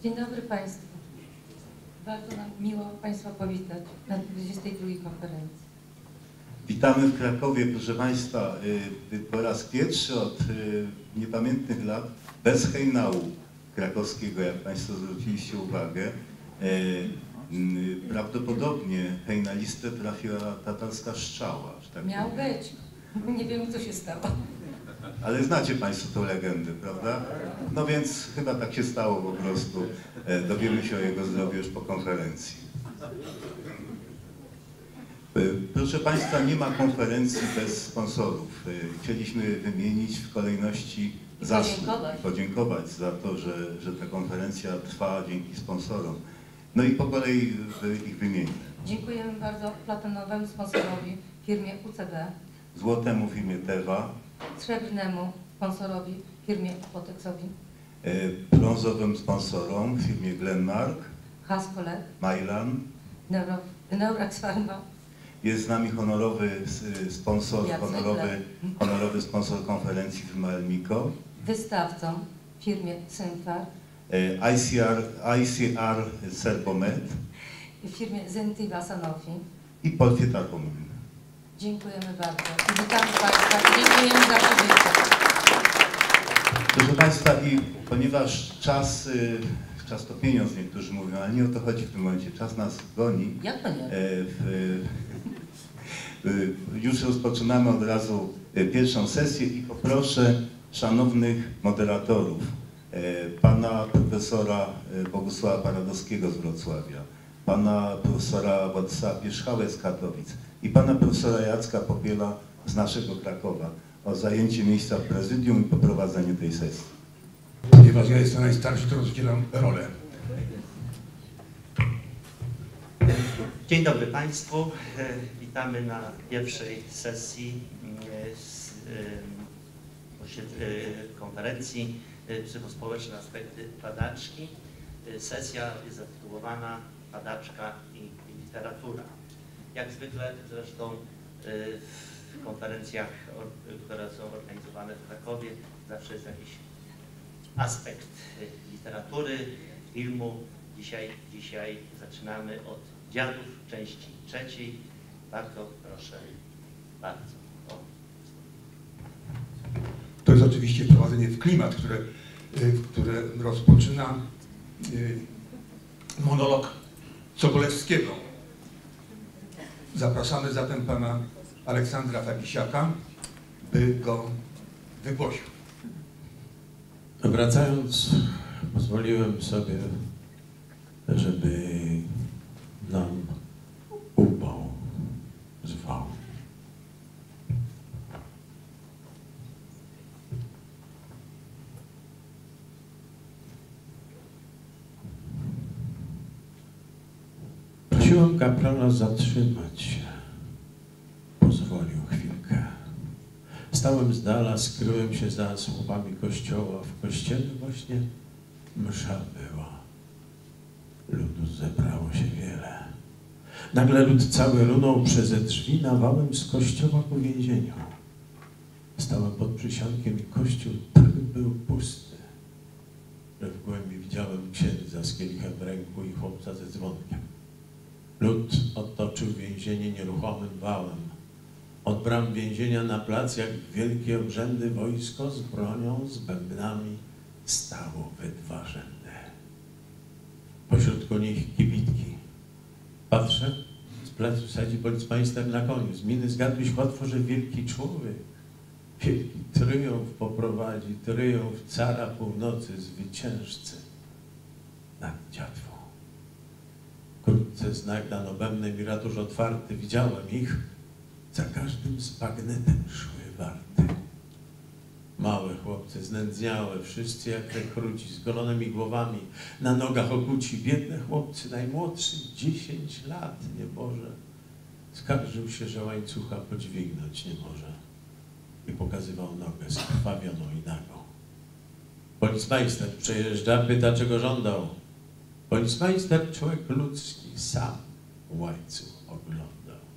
Dzień dobry Państwu. Bardzo nam miło Państwa powitać na 22. konferencji. Witamy w Krakowie, proszę Państwa, po raz pierwszy od niepamiętnych lat bez hejnału krakowskiego, jak Państwo zwróciliście uwagę. Prawdopodobnie hejnalistę trafiła tatarska strzała. Tak miał być. Nie wiem, co się stało. Ale znacie Państwo tę legendę, prawda? No więc chyba tak się stało po prostu. Dowiemy się o jego zdrowiu już po konferencji. Proszę Państwa, nie ma konferencji bez sponsorów. Chcieliśmy wymienić w kolejności zasług i podziękować za to, że ta konferencja trwa dzięki sponsorom. No i po kolei ich wymienię. Dziękujemy bardzo platynowemu sponsorowi, firmie UCD. Złotemu firmie Teva. Srebrnemu sponsorowi, firmie Apotexowi. Brązowym sponsorom, firmie Glenmark. Haskolet. Mylan. Neurax Pharma. Jest z nami honorowy sponsor konferencji firma Elmico. Wystawcą w firmie Symfar. ICR Serbomed. W firmie Zentiva Sanofi. I Polskie Tarpomin. Dziękujemy bardzo. I witamy Państwa i dziękujemy za pobyt. Proszę Państwa, i ponieważ czas to pieniądz, niektórzy mówią, ale nie o to chodzi w tym momencie. Czas nas goni. Jak to nie? Już rozpoczynamy od razu pierwszą sesję i poproszę szanownych moderatorów, pana profesora Bogusława Paradowskiego z Wrocławia, pana profesora Władysława Pierzchałę z Katowic i pana profesora Jacka Popiela z naszego Krakowa o zajęcie miejsca w prezydium i poprowadzenie tej sesji. Ponieważ ja jestem najstarszy, to rozdzielam rolę. Dzień dobry Państwu. Witamy na pierwszej sesji konferencji Psychospołeczne aspekty padaczki. Sesja jest zatytułowana Padaczka i literatura. Jak zwykle zresztą w konferencjach, które są organizowane w Krakowie, zawsze jest jakiś aspekt literatury, filmu. Dzisiaj zaczynamy od Dziadów, części trzeciej. Bardzo proszę, bardzo. To jest oczywiście wprowadzenie w klimat, które rozpoczyna monolog Sobolewskiego. Zapraszamy zatem pana Aleksandra Fabisiaka, by go wygłosił. Wracając, pozwoliłem sobie, żeby nam upał zwał. Prosiłem kaprala zatrzymać się. Pozwolił chwilkę. Stałem z dala, skryłem się za słupami kościoła. W kościele właśnie msza była. Ludu zebrało się wiele. Nagle lud cały runął przez drzwi nawałem z kościoła ku więzieniu. Stałem pod przysionkiem i kościół tak był pusty, że w głębi widziałem księdza z kielichem w ręku i chłopca ze dzwonkiem. Lud otoczył więzienie nieruchomym wałem. Od bram więzienia na plac, jak wielkie obrzędy, wojsko z bronią, z bębnami stało we dwa rzędy. Pośrodku nich kibitki. Patrzę, z placu sadzi policmajster na koniu. Z miny zgadłeś łatwo, że wielki człowiek. Wielki tryumf poprowadzi, tryumf cara północy, zwyciężcy nad Dziatwą. Wkrótce znak dano bębnem i ratusz otwarty. Widziałem ich, za każdym z bagnetem szły warty. Małe chłopcy, znędzniałe, wszyscy jak rekruci, z golonymi głowami, na nogach okuci. Biedne chłopcy, najmłodszy 10 lat, nieboże. Skarżył się, że łańcucha podźwignąć nie może. I pokazywał nogę skrwawioną i nagą. Policmajster przejeżdża, pyta, czego żądał. Policmajster, człowiek ludzki, sam łańcuch oglądał.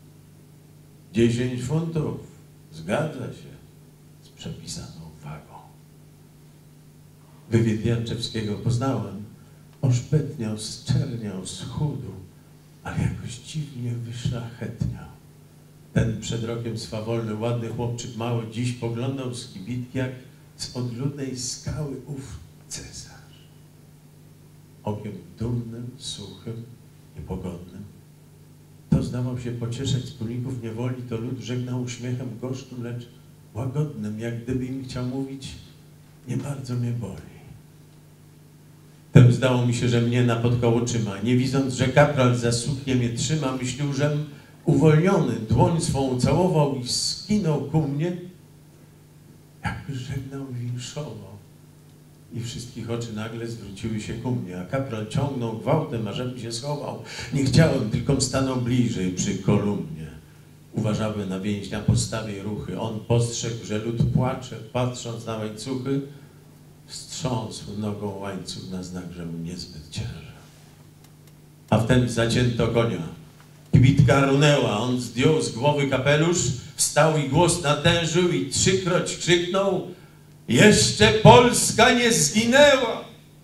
10 funtów, zgadza się, z przepisaną wagą. Wywiad Janczewskiego poznałem, oszpetniał, zczerniał, schudł, ale jakoś dziwnie wyszlachetniał. Ten przed rokiem swawolny, ładny chłopczyk mały dziś poglądał z kibitki jak z odludnej skały ów cesarz. Okiem dumnym, suchym, niepogodnym. To zdawał się pocieszać wspólników niewoli, to lud żegnał uśmiechem gorzkim, lecz łagodnym, jak gdyby im chciał mówić: nie bardzo mnie boli. Wtem zdało mi się, że mnie napotkał oczyma. Nie widząc, że kapral za suknię mnie trzyma, myślił, żem uwolniony, dłoń swą ucałował i skinął ku mnie, jakby żegnał i winszował. I wszystkich oczy nagle zwróciły się ku mnie, a kapral ciągnął gwałtem, ażebym się schował. Nie chciałem, tylko stanął bliżej przy kolumnie. Uważałem na więźnia postawy i ruchy. On postrzegł, że lud płacze, patrząc na łańcuchy, wstrząsł nogą łańcuch na znak, że mu niezbyt ciężar. A wtem zacięto konia. Kibitka runęła, on zdjął z głowy kapelusz, wstał i głos natężył i trzykroć krzyknął: jeszcze Polska nie zginęła!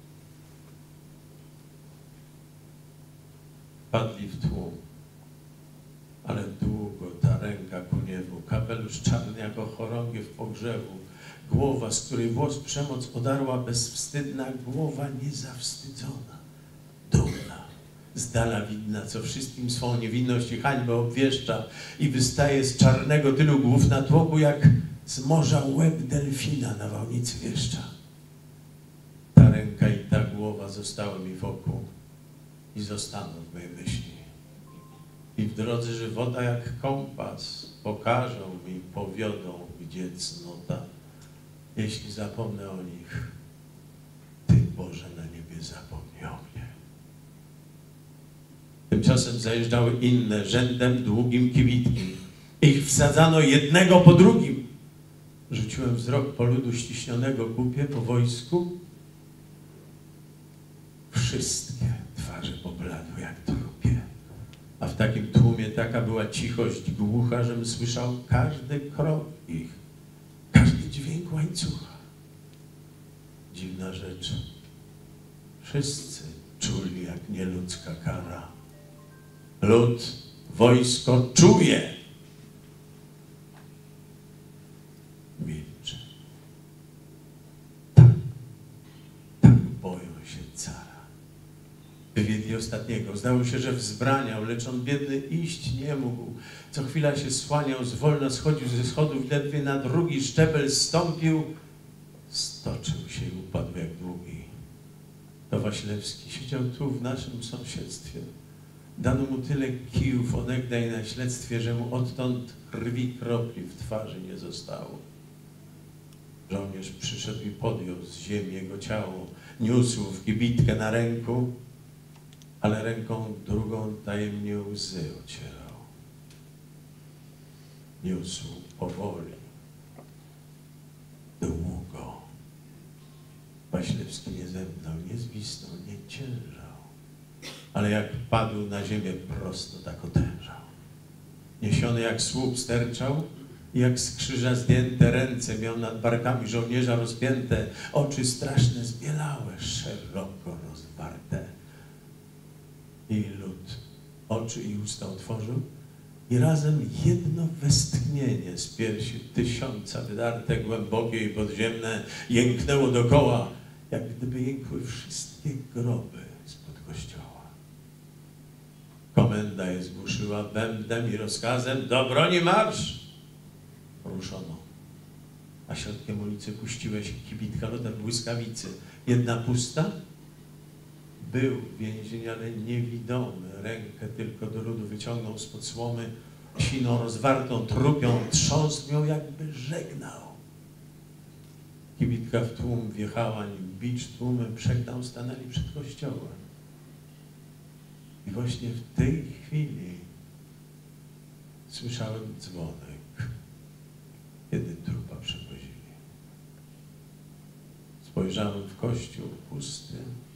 Padli w tłum, ale długo ta ręka ku niebu, kapelusz czarny jako chorągiew pogrzebu, głowa, z której włos przemoc odarła, bezwstydna głowa niezawstydzona, dumna, z dala widna, co wszystkim swą niewinność i hańbę obwieszcza i wystaje z czarnego tylu głów na tłoku, jak z morza łeb delfina na wałnicy wieszcza. Ta ręka i ta głowa zostały mi wokół i zostaną w mojej myśli. I w drodze żywota jak kompas pokażą mi, powiodą, gdzie cnota. Jeśli zapomnę o nich, Ty, Boże, na niebie zapomnij o mnie. Tymczasem zajeżdżały inne, rzędem długim kibitki. Ich wsadzano jednego po drugim. Rzuciłem wzrok po ludu ściśnionego kupie, po wojsku. Wszystkie twarze pobladły jak trupie. A w takim tłumie taka była cichość głucha, żem słyszał każdy krok ich, każdy dźwięk łańcucha. Dziwna rzecz. Wszyscy czuli jak nieludzka kara. Lud, wojsko czuje. Milczy. Tak boją się cara. Wywiedli ostatniego. Zdało się, że wzbraniał, lecz on biedny iść nie mógł. Co chwila się słaniał, zwolna schodził ze schodów, ledwie na drugi szczebel zstąpił, stoczył się i upadł jak długi. To Waślewski siedział tu w naszym sąsiedztwie. Dano mu tyle kijów onegdaj na śledztwie, że mu odtąd krwi kropli w twarzy nie zostało. Żołnierz przyszedł i podjął z ziemi jego ciało, niósł w kibitkę na ręku, ale ręką drugą tajemnie łzy ocierał. Niósł powoli, długo. Waślewski nie zemdlał, nie zwisnął, nie ciężał, ale jak padł na ziemię prosto, tak otężał. Niesiony jak słup sterczał i jak z krzyża zdjęte ręce miał nad barkami żołnierza rozpięte, oczy straszne zbielałe, szeroko rozwarte. I lud oczy i usta otworzył i razem jedno westchnienie z piersi tysiąca wydarte, głębokie i podziemne jęknęło dokoła, jak gdyby jękły wszystkie groby spod kościoła. Komenda je zgłuszyła bębnem i rozkazem: do broni marsz! Ruszono, a środkiem ulicy puściła się kibitka lotem błyskawicy. Jedna pusta. Był więzień, ale niewidomy. Rękę tylko do ludu wyciągnął spod słomy, siną rozwartą, trupią, trząsł ją, jakby żegnał. Kibitka w tłum wjechała, nim bicz tłumem przegnał, stanęli przed kościołem. I właśnie w tej chwili słyszałem dzwonek, kiedy trupa przewozili. Spojrzałem w kościół pusty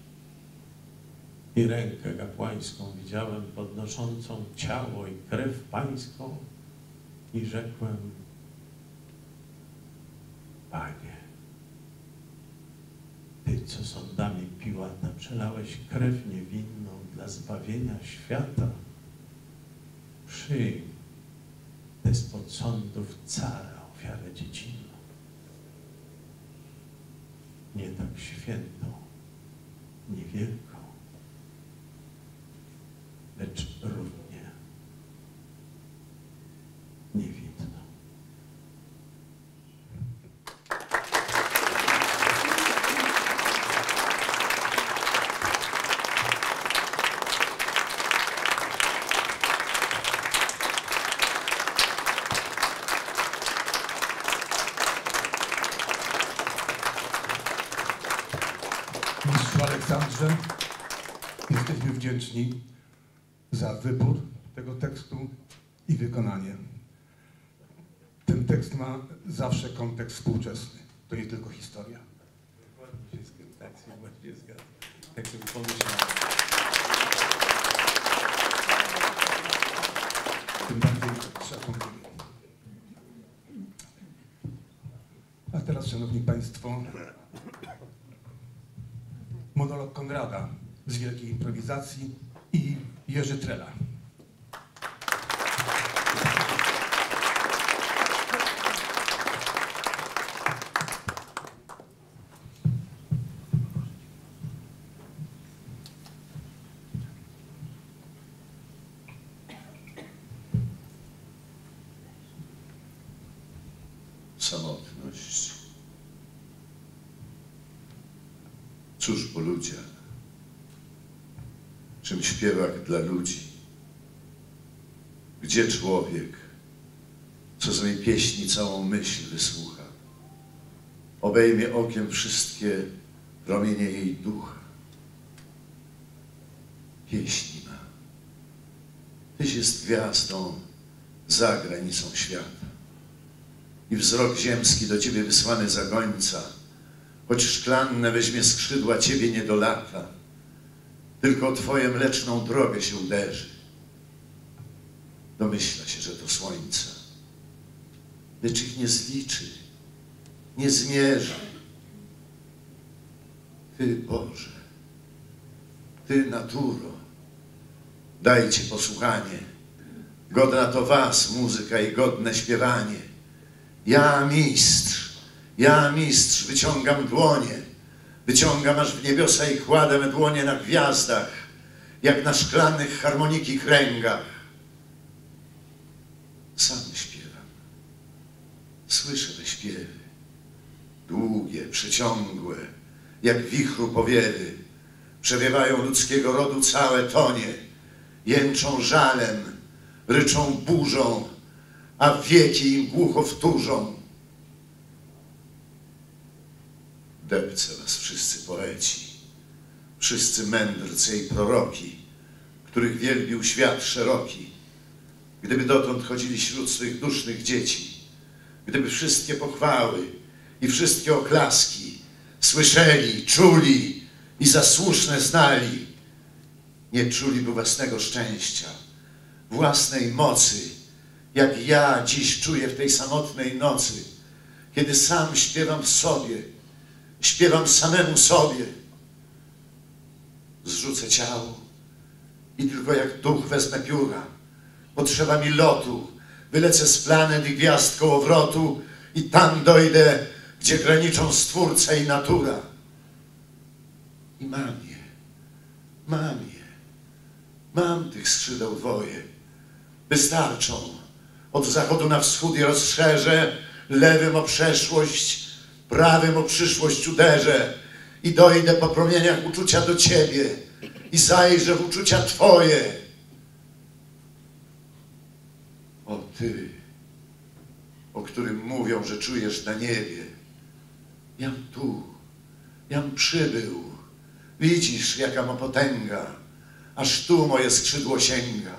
i rękę kapłańską widziałem podnoszącą ciało i krew pańską i rzekłem: Panie, Ty co sądami Piłata przelałeś krew niewinną dla zbawienia świata, przyjm tę spod sądów cara ofiarę dziecinną. Nie tak świętą, niewielką, lecz równie niewinną. Mistrzu Aleksandrze, jesteśmy wdzięczni za wybór tego tekstu i wykonanie. Ten tekst ma zawsze kontekst współczesny. To nie tylko historia. Dokładnie się zgadzam. Tak się właśnie zgadzam. Tak sobie pomyślałem. Tym bardziej szacunkujemy. A teraz, szanowni państwo, monolog Konrada z Wielkiej Improwizacji i Jerzy Trela. Samotność. Cóż po ludziach? Czym śpiewak dla ludzi? Gdzie człowiek, co z mej pieśni całą myśl wysłucha? Obejmie okiem wszystkie promienie jej ducha. Pieśni ma. Tyś jest gwiazdą za granicą świata. I wzrok ziemski do ciebie wysłany za gońca, choć szklanne weźmie skrzydła, ciebie nie dolata, tylko o twoją mleczną drogę się uderzy. Domyśla się, że to słońce, lecz ich nie zliczy, nie zmierzy. Ty, Boże, Ty, naturo, dajcie posłuchanie, godna to was muzyka i godne śpiewanie. Ja mistrz, wyciągam dłonie, wyciągam aż w niebiosa i kładę me dłonie na gwiazdach, jak na szklanych harmoniki kręgach. Sam śpiewam, słyszę te śpiewy, długie, przeciągłe, jak wichru powiewy, przewiewają ludzkiego rodu całe tonie, jęczą żalem, ryczą burzą, a wieki im głucho wtórzą. Depce was wszyscy poeci, wszyscy mędrcy i proroki, których wielbił świat szeroki. Gdyby dotąd chodzili wśród swych dusznych dzieci, gdyby wszystkie pochwały i wszystkie oklaski słyszeli, czuli i za słuszne znali, nie czuliby własnego szczęścia, własnej mocy, jak ja dziś czuję w tej samotnej nocy, kiedy sam śpiewam w sobie, śpiewam samemu sobie. Zrzucę ciało i tylko jak duch wezmę pióra. Potrzeba mi lotu, wylecę z planet i gwiazd kołowrotu i tam dojdę, gdzie graniczą Stwórca i natura. I mam tych skrzydeł dwoje. Wystarczą. Od zachodu na wschód je rozszerzę, lewym o przeszłość, prawym o przyszłość uderzę i dojdę po promieniach uczucia do Ciebie i zajrzę w uczucia Twoje. O Ty, o którym mówią, że czujesz na niebie. Jam tu, jam przybył. Widzisz, jaka ma potęga, aż tu moje skrzydło sięga.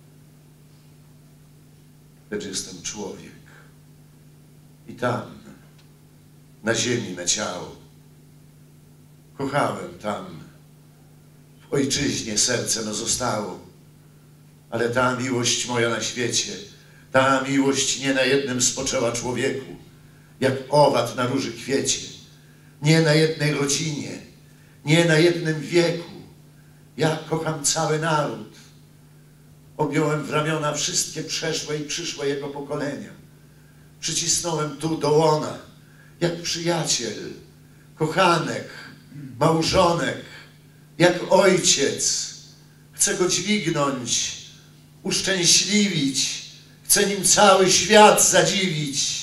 Lecz jestem człowiek i tam, na ziemi me ciało. Kochałem tam, w ojczyźnie serce me zostało, ale ta miłość moja na świecie, ta miłość nie na jednym spoczęła człowieku, jak owad na róży kwiecie, nie na jednej rodzinie, nie na jednym wieku. Ja kocham cały naród. Objąłem w ramiona wszystkie przeszłe i przyszłe jego pokolenia. Przycisnąłem tu do łona, jak przyjaciel, kochanek, małżonek, jak ojciec. Chcę go dźwignąć, uszczęśliwić, chcę nim cały świat zadziwić.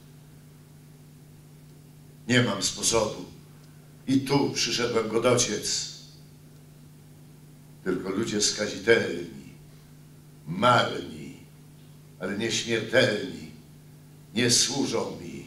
Nie mam sposobu i tu przyszedłem go dociec. Tylko ludzie skazitelni, marni, ale nieśmiertelni, nie służą mi,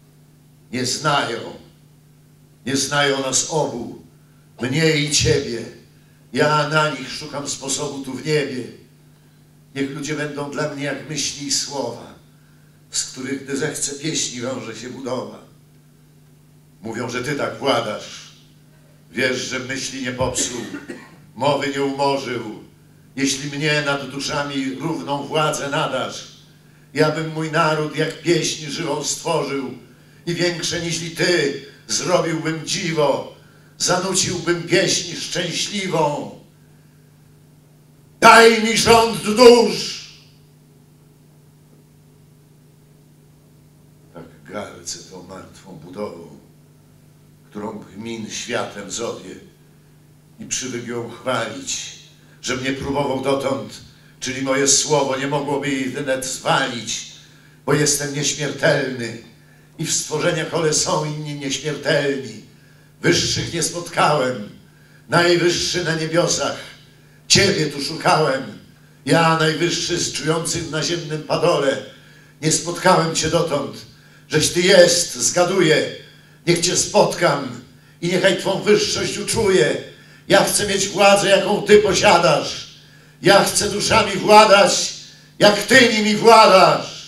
nie znają nas obu, mnie i ciebie. Ja na nich szukam sposobu tu w niebie. Niech ludzie będą dla mnie jak myśli i słowa, z których, gdy zechcę pieśni, wiąże się budowa. Mówią, że ty tak władasz. Wiesz, że myśli nie popsuł, mowy nie umorzył. Jeśli mnie nad duszami równą władzę nadasz, ja bym mój naród jak pieśń żywą stworzył i większe niźli ty zrobiłbym dziwo, zanuciłbym pieśń szczęśliwą. Daj mi rząd dusz! Tak gardzę tą martwą budową, którą gmin światem zowie i przywykł ją chwalić, że mnie próbował dotąd, czyli moje słowo nie mogłoby jej wnet zwalić, bo jestem nieśmiertelny i w stworzeniach ole są inni nieśmiertelni. Wyższych nie spotkałem, najwyższy na niebiosach, ciebie tu szukałem, ja najwyższy z czujących w naziemnym padole. Nie spotkałem cię dotąd, żeś ty jest, zgaduję, niech cię spotkam i niechaj twą wyższość uczuję. Ja chcę mieć władzę, jaką ty posiadasz. Ja chcę duszami władać, jak ty nimi władasz.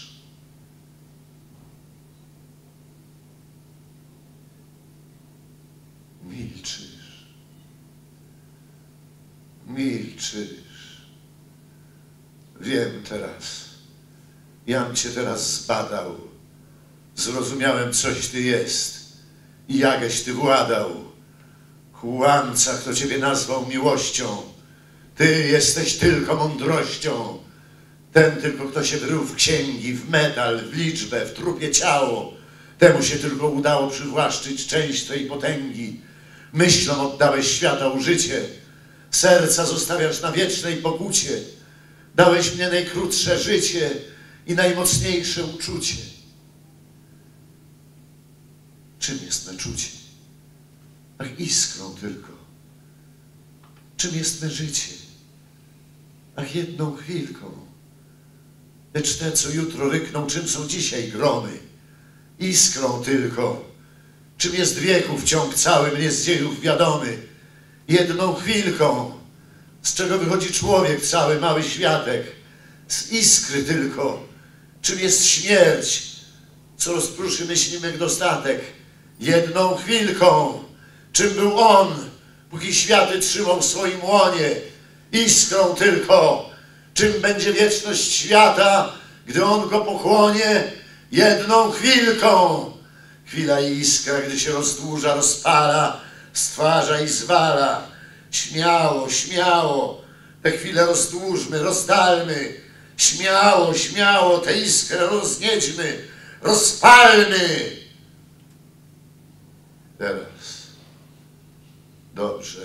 Milczysz. Milczysz. Wiem teraz. Jam cię teraz zbadał. Zrozumiałem, coś ty jest i jakeś ty władał. Kłamca, kto ciebie nazwał miłością, ty jesteś tylko mądrością. Ten tylko, kto się wrył w księgi, w metal, w liczbę, w trupie ciało, temu się tylko udało przywłaszczyć część twej potęgi. Myślom oddałeś świata użycie, serca zostawiasz na wiecznej pokucie. Dałeś mnie najkrótsze życie i najmocniejsze uczucie. Czym jest me czucie? Ach, iskrą tylko. Czym jest me życie? Ach, jedną chwilką. Lecz te, co jutro rykną, czym są dzisiaj gromy? Iskrą tylko. Czym jest wieków ciąg cały, mnie z dziejów wiadomy? Jedną chwilką. Z czego wychodzi człowiek cały, mały światek? Z iskry tylko. Czym jest śmierć, co rozpruszy myśli mych dostatek? Jedną chwilką. Czym był on, póki światy trzymał w swoim łonie? Iskrą tylko. Czym będzie wieczność świata, gdy on go pochłonie? Jedną chwilką. Chwila i iskra, gdy się rozdłuża, rozpala, stwarza i zwala. Śmiało, śmiało, tę chwilę rozdłużmy, rozdalmy. Śmiało, śmiało, tę iskrę rozniedźmy, rozpalmy. Teraz. Dobrze.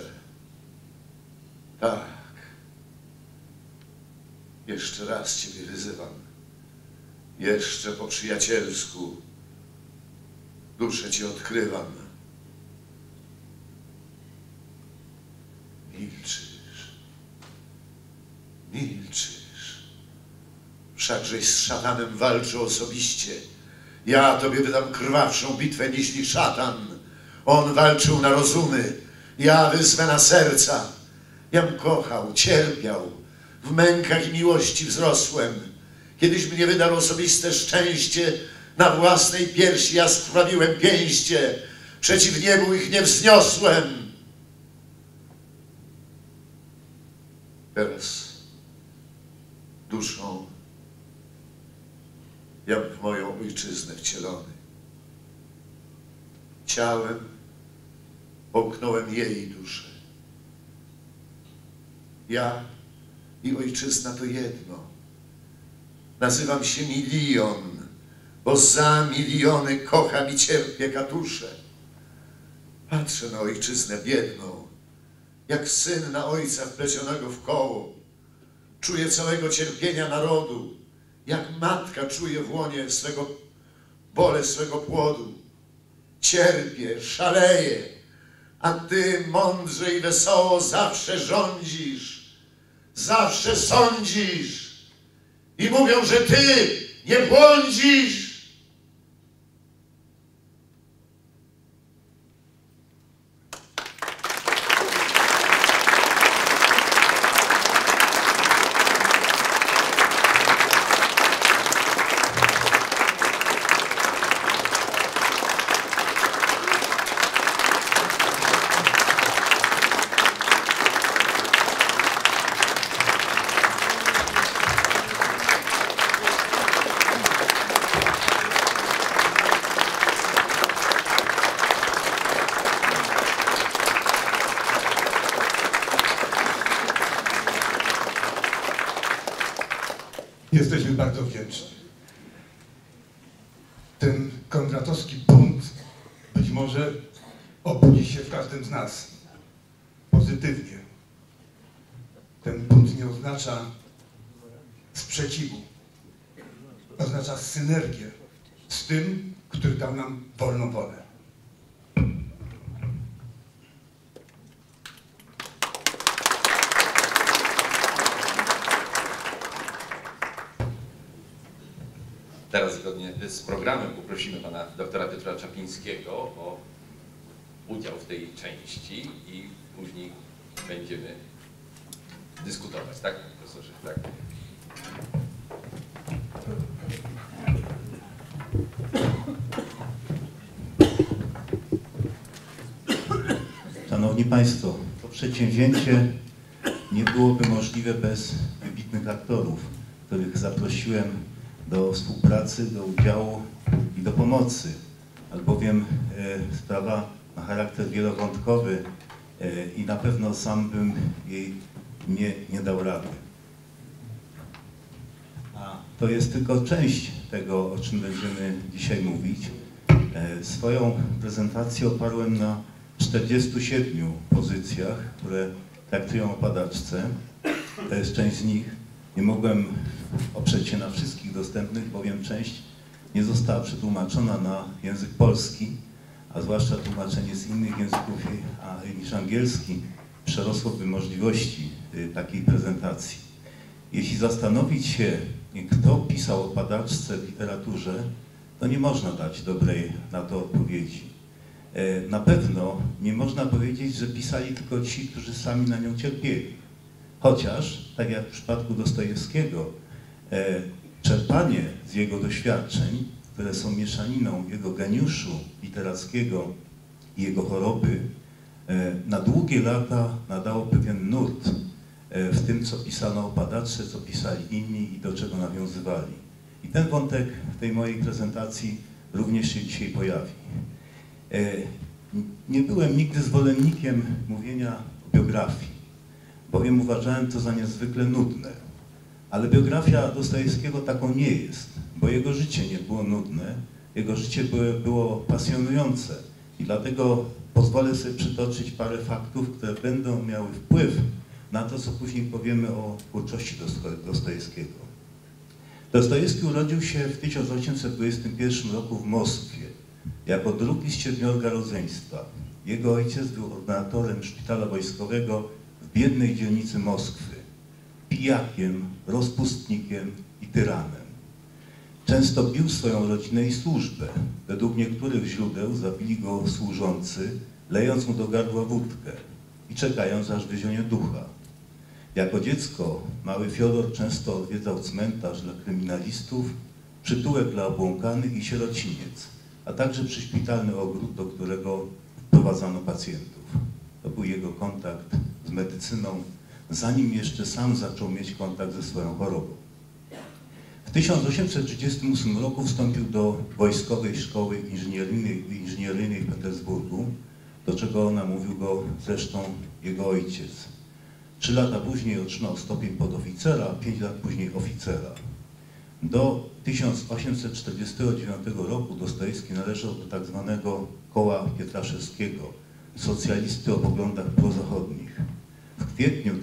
Tak. Jeszcze raz ciebie wyzywam. Jeszcze po przyjacielsku. Duszę ci odkrywam. Milczysz. Milczysz. Wszakżeś z szatanem walczył osobiście. Ja tobie wydam krwawszą bitwę niźli szatan. On walczył na rozumy, ja wyzwę na serca. Jam kochał, cierpiał, w mękach i miłości wzrosłem. Kiedyś mnie wydał osobiste szczęście, na własnej piersi ja skrwawiłem pięście, przeciw niebu ich nie wzniosłem. Teraz duszą jam w moją ojczyznę wcielony. Ciałem połknąłem jej duszę. Ja i ojczyzna to jedno. Nazywam się Milion, bo za miliony kocham i cierpię katusze. Patrzę na ojczyznę biedną, jak syn na ojca wplecionego w koło. Czuję całego cierpienia narodu, jak matka czuje w łonie bolę swego płodu. Cierpię, szaleję, a ty mądrze i wesoło zawsze rządzisz, zawsze sądzisz i mówią, że ty nie błądzisz. Jesteśmy bardzo wdzięczni. Ten kondratowski bunt być może obudzi się w każdym z nas pozytywnie. Ten bunt nie oznacza sprzeciwu. Oznacza synergię z tym, który dał nam wolną wolę. Teraz zgodnie z programem poprosimy pana doktora Piotra Czaplińskiego o udział w tej części i później będziemy dyskutować, tak, panie profesorze? Tak. Szanowni Państwo, to przedsięwzięcie nie byłoby możliwe bez wybitnych aktorów, których zaprosiłem do współpracy, do udziału i do pomocy, albowiem sprawa ma charakter wielowątkowy i na pewno sam bym jej nie dał rady. A to jest tylko część tego, o czym będziemy dzisiaj mówić. Swoją prezentację oparłem na 47 pozycjach, które traktują o padaczce. To jest część z nich. Nie mogłem oprzeć się na wszystkich dostępnych, bowiem część nie została przetłumaczona na język polski, a zwłaszcza tłumaczenie z innych języków niż angielski przerosłoby możliwości takiej prezentacji. Jeśli zastanowić się, kto pisał o padaczce w literaturze, to nie można dać dobrej na to odpowiedzi. Na pewno nie można powiedzieć, że pisali tylko ci, którzy sami na nią cierpieli. Chociaż, tak jak w przypadku Dostojewskiego, czerpanie z jego doświadczeń, które są mieszaniną jego geniuszu literackiego i jego choroby, na długie lata nadało pewien nurt w tym, co pisano o padaczce, co pisali inni i do czego nawiązywali. I ten wątek w tej mojej prezentacji również się dzisiaj pojawi. Nie byłem nigdy zwolennikiem mówienia o biografii, bowiem uważałem to za niezwykle nudne. Ale biografia Dostojewskiego taką nie jest, bo jego życie nie było nudne, jego życie było pasjonujące i dlatego pozwolę sobie przytoczyć parę faktów, które będą miały wpływ na to, co później powiemy o twórczości Dostojewskiego. Dostojewski urodził się w 1821 roku w Moskwie jako drugi z 7 rodzeństwa. Jego ojciec był ordynatorem szpitala wojskowego w biednej dzielnicy Moskwy, pijakiem, rozpustnikiem i tyranem. Często bił swoją rodzinę i służbę. Według niektórych źródeł zabili go służący, lejąc mu do gardła wódkę i czekając, aż wyzionie ducha. Jako dziecko mały Fiodor często odwiedzał cmentarz dla kryminalistów, przytułek dla obłąkanych i sierociniec, a także przyszpitalny ogród, do którego wprowadzano pacjentów. To był jego kontakt z medycyną, zanim jeszcze sam zaczął mieć kontakt ze swoją chorobą. W 1838 roku wstąpił do Wojskowej Szkoły Inżynieryjnej w Petersburgu, do czego namówił go zresztą jego ojciec. 3 lata później otrzymał stopień podoficera, 5 lat później oficera. Do 1849 roku Dostojewski należał do tak zwanego koła Pietraszewskiego, socjalisty o poglądach prozachodnich. W kwietniu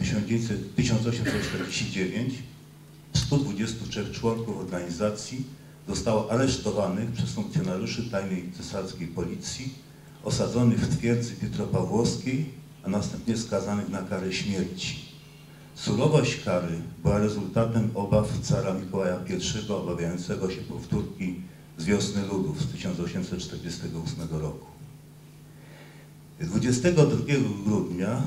1849 123 członków organizacji zostało aresztowanych przez funkcjonariuszy tajnej cesarskiej policji, osadzonych w twierdzy Pietropawłowskiej, a następnie skazanych na karę śmierci. Surowość kary była rezultatem obaw cara Mikołaja I, obawiającego się powtórki z Wiosny Ludów z 1848 roku. 22 grudnia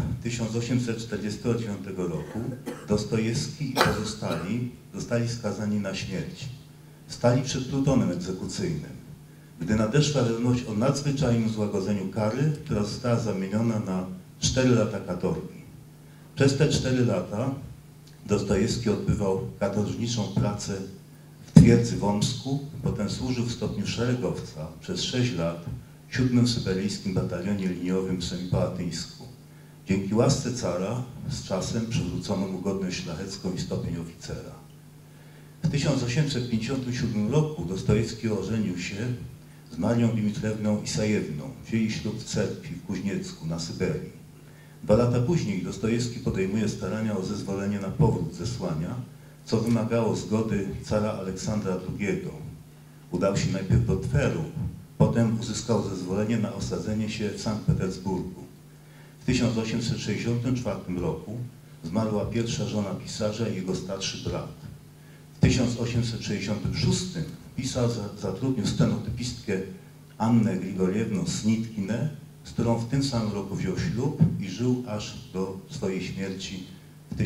1849 roku Dostojewski i pozostali zostali skazani na śmierć. Stali przed plutonem egzekucyjnym, gdy nadeszła wiadomość o nadzwyczajnym złagodzeniu kary, która została zamieniona na 4 lata katorgi. Przez te 4 lata Dostojewski odbywał katorżniczą pracę w twierdzy w Omsku, potem służył w stopniu szeregowca przez 6 lat w 7. Syberyjskim Batalionie Liniowym w Semipałatyńsku. Dzięki łasce cara z czasem przywrócono mu godność szlachecką i stopień oficera. W 1857 roku Dostojewski ożenił się z Marią Dimitrewną Isajewną. Wzięli ślub w cerkwi w Kuźniecku na Syberii. 2 lata później Dostojewski podejmuje starania o zezwolenie na powrót zesłania, co wymagało zgody cara Aleksandra II. Udał się najpierw do Tweru, potem uzyskał zezwolenie na osadzenie się w Sankt Petersburgu. W 1864 roku zmarła pierwsza żona pisarza i jego starszy brat. W 1866 pisarz zatrudnił stenotypistkę Annę Grigoriewną Snitkinę, z którą w tym samym roku wziął ślub i żył aż do swojej śmierci w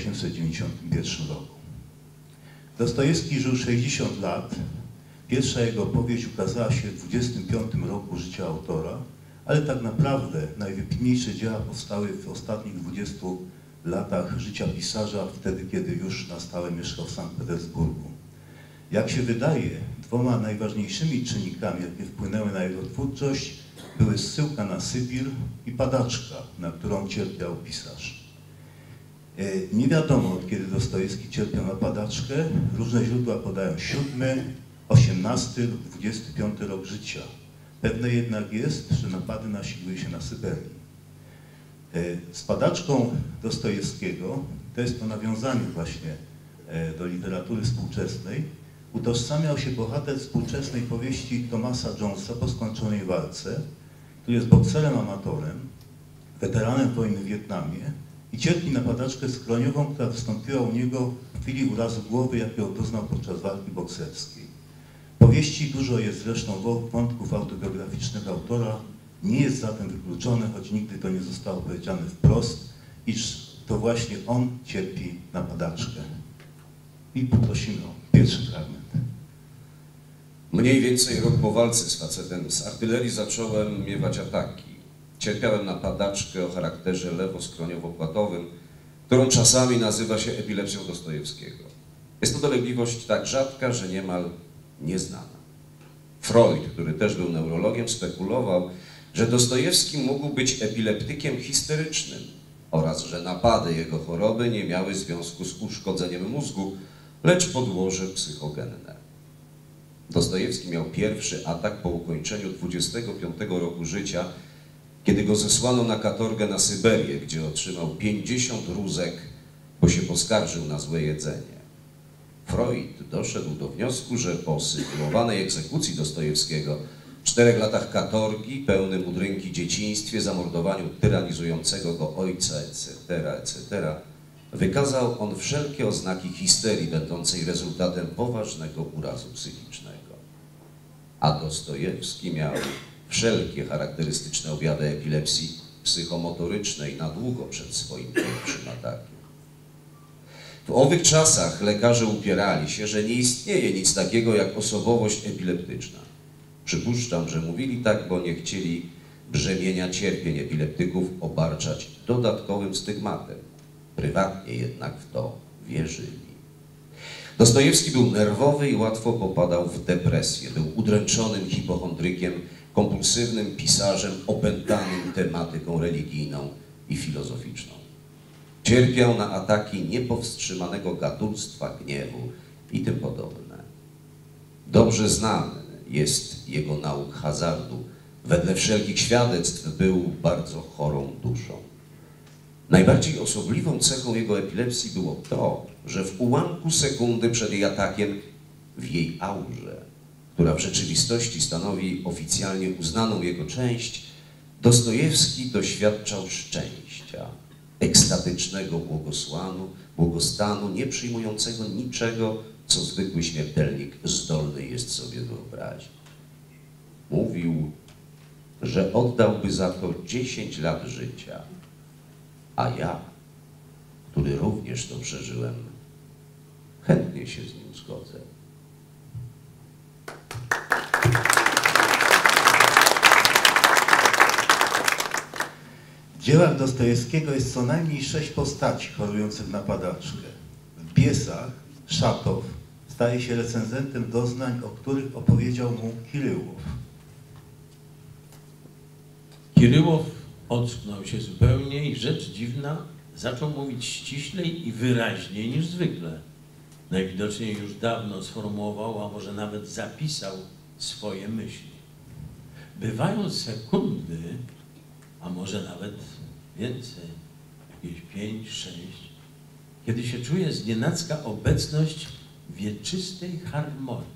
1891 roku. Dostojewski żył 60 lat. Pierwsza jego powieść ukazała się w 25 roku życia autora, ale tak naprawdę najwybitniejsze dzieła powstały w ostatnich 20 latach życia pisarza, wtedy kiedy już na stałe mieszkał w Sankt Petersburgu. Jak się wydaje, 2 najważniejszymi czynnikami, jakie wpłynęły na jego twórczość, były zsyłka na Sybir i padaczka, na którą cierpiał pisarz. Nie wiadomo, od kiedy Dostojewski cierpiał na padaczkę. Różne źródła podają 7, 18 lub 25 rok życia. Pewne jednak jest, że napady nasiliły się na Syberii. Z padaczką Dostojewskiego, to jest to nawiązanie właśnie do literatury współczesnej, utożsamiał się bohater współczesnej powieści Thomasa Jonesa Po skończonej walce, który jest bokserem amatorem, weteranem wojny w Wietnamie i cierpi na padaczkę skroniową, która wystąpiła u niego w chwili urazu głowy, jakiego doznał podczas walki bokserskiej. W powieści dużo jest zresztą wątków autobiograficznych autora, nie jest zatem wykluczone, choć nigdy to nie zostało powiedziane wprost, iż to właśnie on cierpi na padaczkę. I poprosimy o pierwszy fragment. Mniej więcej rok po walce z facetem z artylerii zacząłem miewać ataki. Cierpiałem na padaczkę o charakterze lewo-skroniowo-płatowym, którą czasami nazywa się epilepsją Dostojewskiego. Jest to dolegliwość tak rzadka, że niemal nieznana. Freud, który też był neurologiem, spekulował, że Dostojewski mógł być epileptykiem histerycznym oraz że napady jego choroby nie miały związku z uszkodzeniem mózgu, lecz podłoże psychogenne. Dostojewski miał pierwszy atak po ukończeniu 25 roku życia, kiedy go zesłano na katorgę na Syberię, gdzie otrzymał 50 rózek, bo się poskarżył na złe jedzenie. Freud doszedł do wniosku, że po symulowanej egzekucji Dostojewskiego, 4 latach katorgi, pełnym udręki dzieciństwie, zamordowaniu tyranizującego go ojca, etc., wykazał on wszelkie oznaki histerii, będącej rezultatem poważnego urazu psychicznego. A Dostojewski miał wszelkie charakterystyczne objawy epilepsji psychomotorycznej na długo przed swoim pierwszym atakiem. W owych czasach lekarze upierali się, że nie istnieje nic takiego jak osobowość epileptyczna. Przypuszczam, że mówili tak, bo nie chcieli brzemienia cierpień epileptyków obarczać dodatkowym stygmatem. Prywatnie jednak w to wierzyli. Dostojewski był nerwowy i łatwo popadał w depresję. Był udręczonym hipochondrykiem, kompulsywnym pisarzem opętanym tematyką religijną i filozoficzną. Cierpiał na ataki niepowstrzymanego gadulstwa, gniewu i tym podobne. Dobrze znany jest jego nauk hazardu. Wedle wszelkich świadectw był bardzo chorą duszą. Najbardziej osobliwą cechą jego epilepsji było to, że w ułamku sekundy przed jej atakiem w jej aurze, która w rzeczywistości stanowi oficjalnie uznaną jego część, Dostojewski doświadczał szczęścia, ekstatycznego błogostanu, nie przyjmującego niczego, co zwykły śmiertelnik zdolny jest sobie wyobrazić. Mówił, że oddałby za to 10 lat życia, a ja, który również to przeżyłem, chętnie się z nim zgodzę. W dziełach Dostojewskiego jest co najmniej 6 postaci chorujących na padaczkę. W Biesach Szatow staje się recenzentem doznań, o których opowiedział mu Kiryłow. Kiryłow ocknął się zupełnie i rzecz dziwna, zaczął mówić ściślej i wyraźniej niż zwykle. Najwidoczniej już dawno sformułował, a może nawet zapisał swoje myśli. Bywają sekundy, a może nawet więcej, jakieś 5, 6, kiedy się czuje znienacka obecność wieczystej harmonii,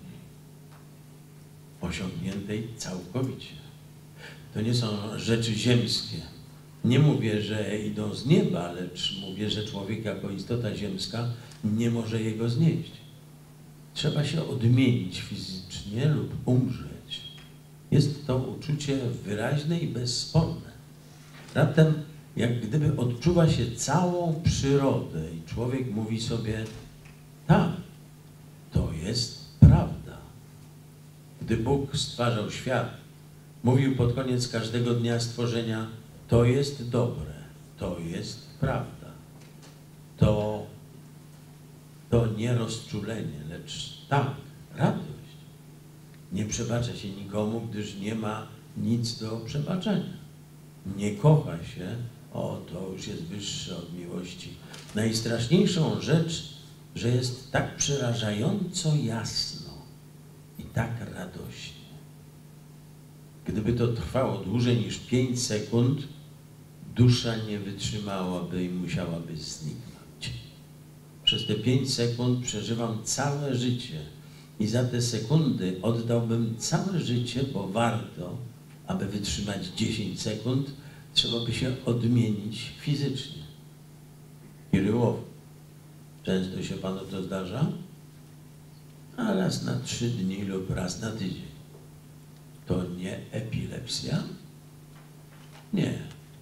osiągniętej całkowicie. To nie są rzeczy ziemskie. Nie mówię, że idą z nieba, lecz mówię, że człowiek jako istota ziemska nie może jego znieść. Trzeba się odmienić fizycznie lub umrzeć. Jest to uczucie wyraźne i bezsporne. Zatem jak gdyby odczuwa się całą przyrodę i człowiek mówi sobie, tak, to jest prawda. Gdy Bóg stwarzał świat, mówił pod koniec każdego dnia stworzenia, to jest dobre, to jest prawda. To nie rozczulenie, lecz tak, radość. Nie przebacza się nikomu, gdyż nie ma nic do przebaczenia. Nie kocha się, o, to już jest wyższe od miłości. Najstraszniejszą rzecz, że jest tak przerażająco jasno i tak radośnie. Gdyby to trwało dłużej niż 5 sekund, dusza nie wytrzymałaby i musiałaby zniknąć. Przez te 5 sekund przeżywam całe życie i za te sekundy oddałbym całe życie, bo warto, aby wytrzymać 10 sekund, trzeba by się odmienić fizycznie. Kiryłow, często się panu to zdarza? A raz na 3 dni lub raz na tydzień. To nie epilepsja? Nie.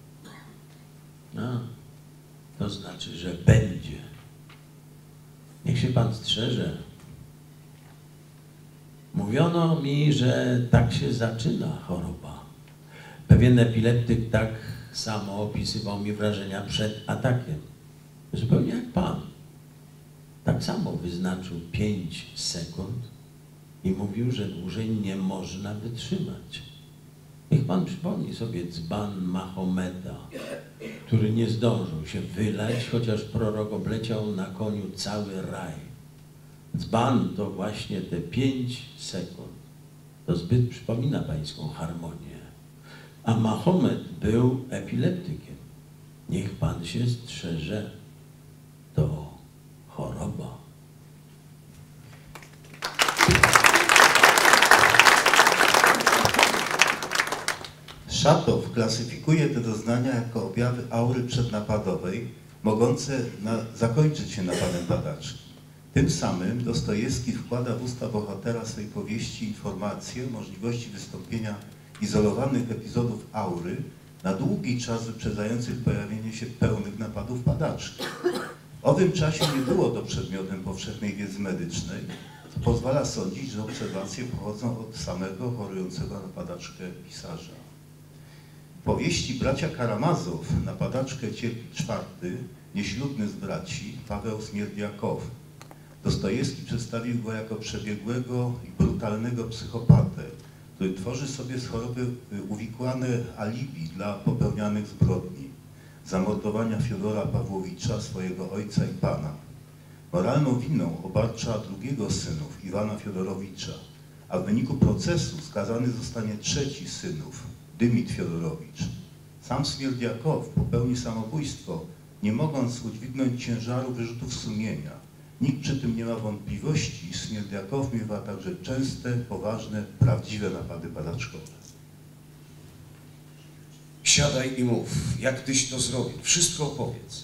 No, to znaczy, że będzie. Niech się pan strzeże. Mówiono mi, że tak się zaczyna choroba. Pewien epileptyk tak samo opisywał mi wrażenia przed atakiem. Zupełnie jak pan. Tak samo wyznaczył 5 sekund i mówił, że dłużej nie można wytrzymać. Niech pan przypomni sobie dzban Mahometa, który nie zdążył się wylać, chociaż prorok obleciał na koniu cały raj. Dzban to właśnie te 5 sekund. To zbyt przypomina pańską harmonię. A Mahomet był epileptykiem. Niech pan się strzeże. To choroba. Szatow klasyfikuje te doznania jako objawy aury przednapadowej, mogące zakończyć się napadem padaczki. Tym samym Dostojewski wkłada w usta bohatera swej powieści informację o możliwości wystąpienia izolowanych epizodów aury na długi czas wyprzedzających pojawienie się pełnych napadów padaczki. W owym czasie nie było to przedmiotem powszechnej wiedzy medycznej, co pozwala sądzić, że obserwacje pochodzą od samego chorującego na padaczkę pisarza. W powieści Bracia Karamazow na padaczkę cierpi 4. nieślubny z braci, Paweł Smierdiakow. Dostojewski przedstawił go jako przebiegłego i brutalnego psychopatę, który tworzy sobie z choroby uwikłane alibi dla popełnianych zbrodni, zamordowania Fiodora Pawłowicza, swojego ojca i pana. Moralną winą obarcza drugiego z synów, Iwana Fiodorowicza, a w wyniku procesu skazany zostanie trzeci z synów, Dymit Fiodorowicz. Sam Smierdiakow popełni samobójstwo, nie mogąc udźwignąć ciężaru wyrzutów sumienia. Nikt przy tym nie ma wątpliwości, iż Smierdiakow miewa także częste, poważne, prawdziwe napady padaczkowe. Siadaj i mów, jak tyś to zrobił. Wszystko opowiedz.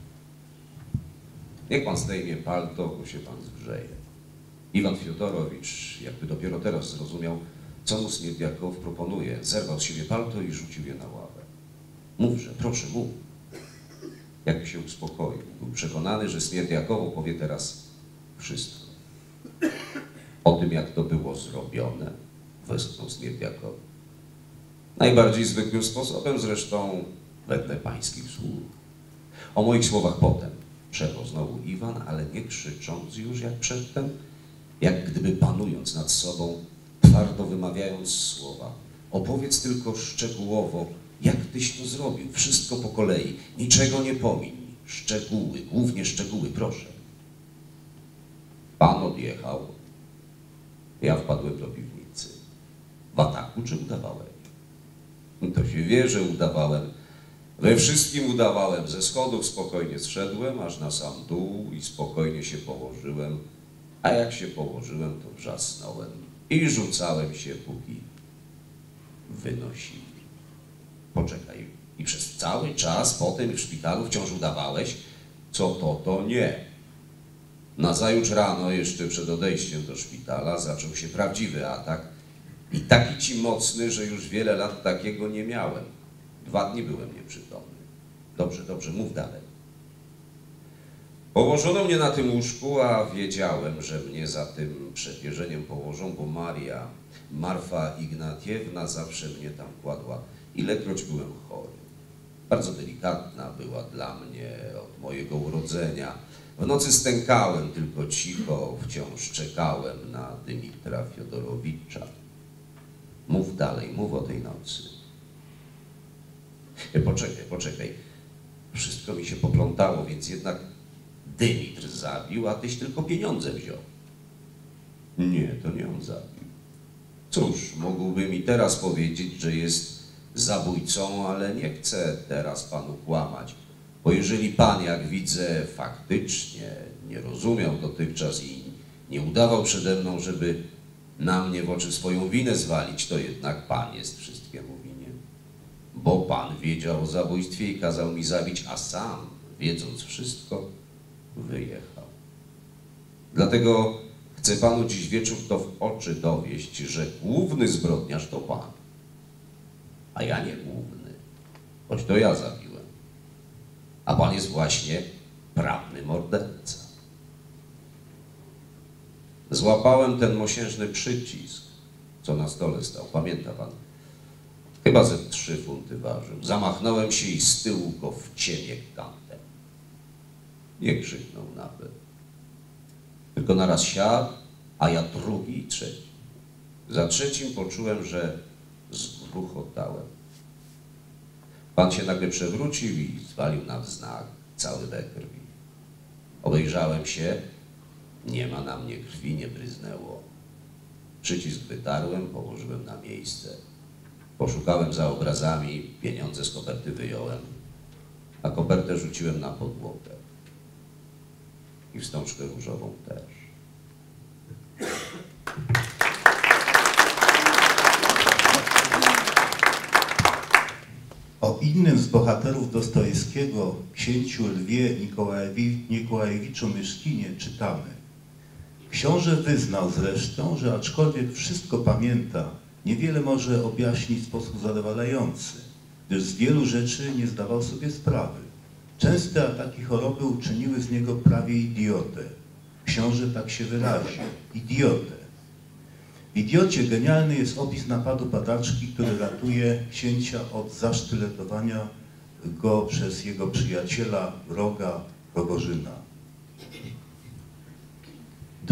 Niech pan zdejmie palto, bo się pan zgrzeje. Iwan Fiodorowicz, jakby dopiero teraz zrozumiał, co mu Smierdiakow proponuje, zerwał z siebie palto i rzucił je na ławę. Mówże, proszę, mów. Jakby się uspokoił. Był przekonany, że Smierdiakow opowie teraz wszystko. O tym, jak to było zrobione, westchnął Smierdiakow. Najbardziej zwykłym sposobem zresztą wedle pańskich słów. O moich słowach potem, przerwał znowu Iwan, ale nie krzycząc już jak przedtem, jak gdyby panując nad sobą, twardo wymawiając słowa. Opowiedz tylko szczegółowo, jak tyś to zrobił, wszystko po kolei, niczego nie pomiń, szczegóły, głównie szczegóły, proszę. Pan odjechał, ja wpadłem do piwnicy. W ataku czy udawałem? To się wie, że udawałem. We wszystkim udawałem. Ze schodów spokojnie zszedłem, aż na sam dół i spokojnie się położyłem. A jak się położyłem, to wrzasnąłem i rzucałem się, póki wynosili. Poczekaj. I przez cały czas potem w szpitalu wciąż udawałeś? Co to nie. Nazajutrz rano, jeszcze przed odejściem do szpitala, zaczął się prawdziwy atak. I taki ci mocny, że już wiele lat takiego nie miałem. 2 dni byłem nieprzytomny. Dobrze, dobrze, mów dalej. Położono mnie na tym łóżku, a wiedziałem, że mnie za tym przepierzeniem położą, bo Marfa Ignatiewna zawsze mnie tam kładła, ilekroć byłem chory. Bardzo delikatna była dla mnie od mojego urodzenia. W nocy stękałem, tylko cicho, wciąż czekałem na Dymitra Fiodorowicza. Mów dalej, mów o tej nocy. Poczekaj. Wszystko mi się poplątało, więc jednak Dymitr zabił, a tyś tylko pieniądze wziął. Nie, to nie on zabił. Cóż, mógłby mi teraz powiedzieć, że jest zabójcą, ale nie chcę teraz panu kłamać, bo jeżeli pan, jak widzę, faktycznie nie rozumiał dotychczas i nie udawał przede mną, żeby na mnie w oczy swoją winę zwalić, to jednak pan jest wszystkiemu winien. Bo pan wiedział o zabójstwie i kazał mi zabić, a sam, wiedząc wszystko, wyjechał. Dlatego chcę panu dziś wieczór to w oczy dowieść, że główny zbrodniarz to pan, a ja nie główny, choć to ja zabiłem. A pan jest właśnie prawny morderca. Złapałem ten mosiężny przycisk, co na stole stał. Pamięta pan? Chyba ze 3 funty ważył. Zamachnąłem się i z tyłu go w ciemię kantem. Nie krzyknął nawet. Tylko naraz siadł, a ja drugi i trzeci. Za trzecim poczułem, że zgruchotałem. Pan się nagle przewrócił i zwalił na wznak, cały we krwi. Obejrzałem się, nie ma na mnie krwi, nie bryznęło. Przycisk wytarłem, położyłem na miejsce. Poszukałem za obrazami, pieniądze z koperty wyjąłem, a kopertę rzuciłem na podłogę. I wstążkę różową też. O innym z bohaterów Dostojewskiego, księciu Lwie Nikołajewiczu Myszkinie, czytamy. Książę wyznał zresztą, że aczkolwiek wszystko pamięta, niewiele może objaśnić w sposób zadowalający, gdyż z wielu rzeczy nie zdawał sobie sprawy. Częste ataki choroby uczyniły z niego prawie idiotę. Książę tak się wyraził. Idiotę. W Idiocie genialny jest opis napadu padaczki, który ratuje księcia od zasztyletowania go przez jego przyjaciela, wroga Rogorzyna.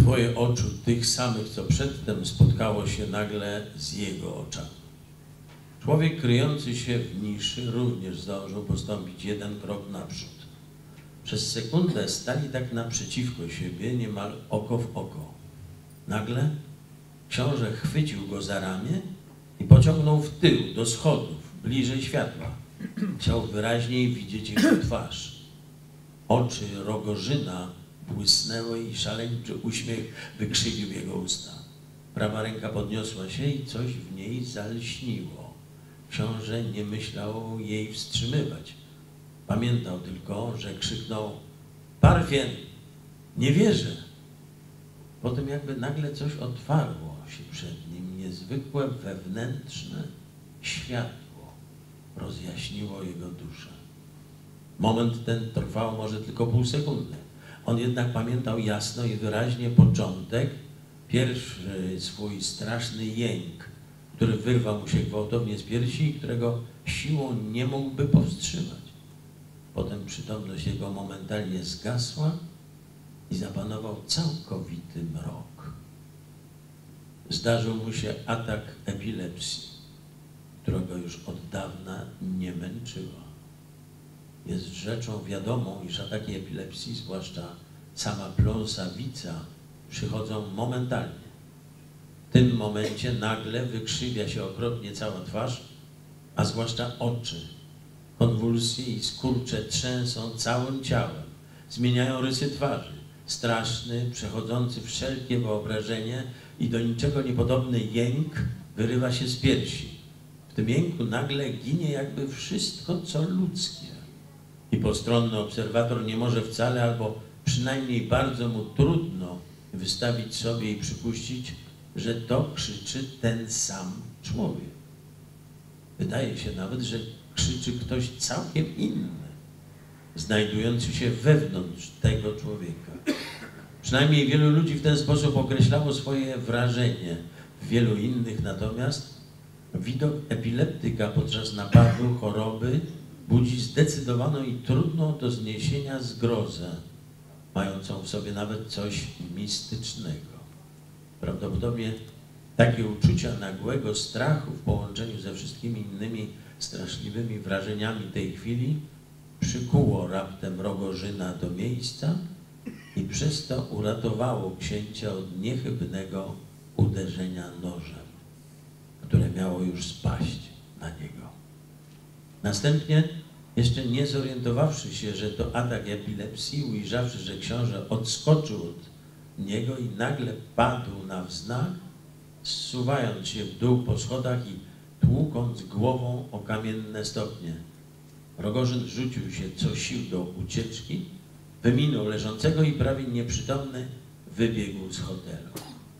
dwoje oczu tych samych, co przedtem spotkało się nagle z jego oczami. Człowiek kryjący się w niszy również zdążył postąpić jeden krok naprzód. Przez sekundę stali tak naprzeciwko siebie, niemal oko w oko. Nagle książę chwycił go za ramię i pociągnął w tył, do schodów, bliżej światła. Chciał wyraźniej widzieć jego twarz. Oczy Rogorzyna błysnęły i szaleńczy uśmiech wykrzywił jego usta. Prawa ręka podniosła się i coś w niej zalśniło. Książę nie myślał jej wstrzymywać. Pamiętał tylko, że krzyknął: Parfien, nie wierzę. Potem jakby nagle coś otwarło się przed nim, niezwykłe wewnętrzne światło rozjaśniło jego duszę. Moment ten trwał może tylko pół sekundy. On jednak pamiętał jasno i wyraźnie początek, pierwszy swój straszny jęk, który wyrwał mu się gwałtownie z piersi i którego siłą nie mógłby powstrzymać. Potem przytomność jego momentalnie zgasła i zapanował całkowity mrok. Zdarzył mu się atak epilepsji, którego już od dawna nie męczyła. Jest rzeczą wiadomą, iż ataki epilepsji, zwłaszcza sama pląsawica, przychodzą momentalnie. W tym momencie nagle wykrzywia się okropnie cała twarz, a zwłaszcza oczy. Konwulsje i skurcze trzęsą całym ciałem, zmieniają rysy twarzy. Straszny, przechodzący wszelkie wyobrażenie i do niczego niepodobny jęk wyrywa się z piersi. W tym jęku nagle ginie jakby wszystko, co ludzkie. I postronny obserwator nie może wcale, albo przynajmniej bardzo mu trudno wystawić sobie i przypuścić, że to krzyczy ten sam człowiek. Wydaje się nawet, że krzyczy ktoś całkiem inny, znajdujący się wewnątrz tego człowieka. Przynajmniej wielu ludzi w ten sposób określało swoje wrażenie. W wielu innych natomiast widok epileptyka podczas napadu choroby budzi zdecydowaną i trudną do zniesienia zgrozę, mającą w sobie nawet coś mistycznego. Prawdopodobnie takie uczucia nagłego strachu w połączeniu ze wszystkimi innymi straszliwymi wrażeniami tej chwili przykuło raptem Rogorzyna do miejsca i przez to uratowało księcia od niechybnego uderzenia nożem, które miało już spaść na niego. Następnie, jeszcze nie zorientowawszy się, że to atak epilepsji, ujrzawszy, że książę odskoczył od niego i nagle padł na wznak, zsuwając się w dół po schodach i tłukąc głową o kamienne stopnie. Rogorzyn rzucił się co sił do ucieczki, wyminął leżącego i prawie nieprzytomny wybiegł z hotelu.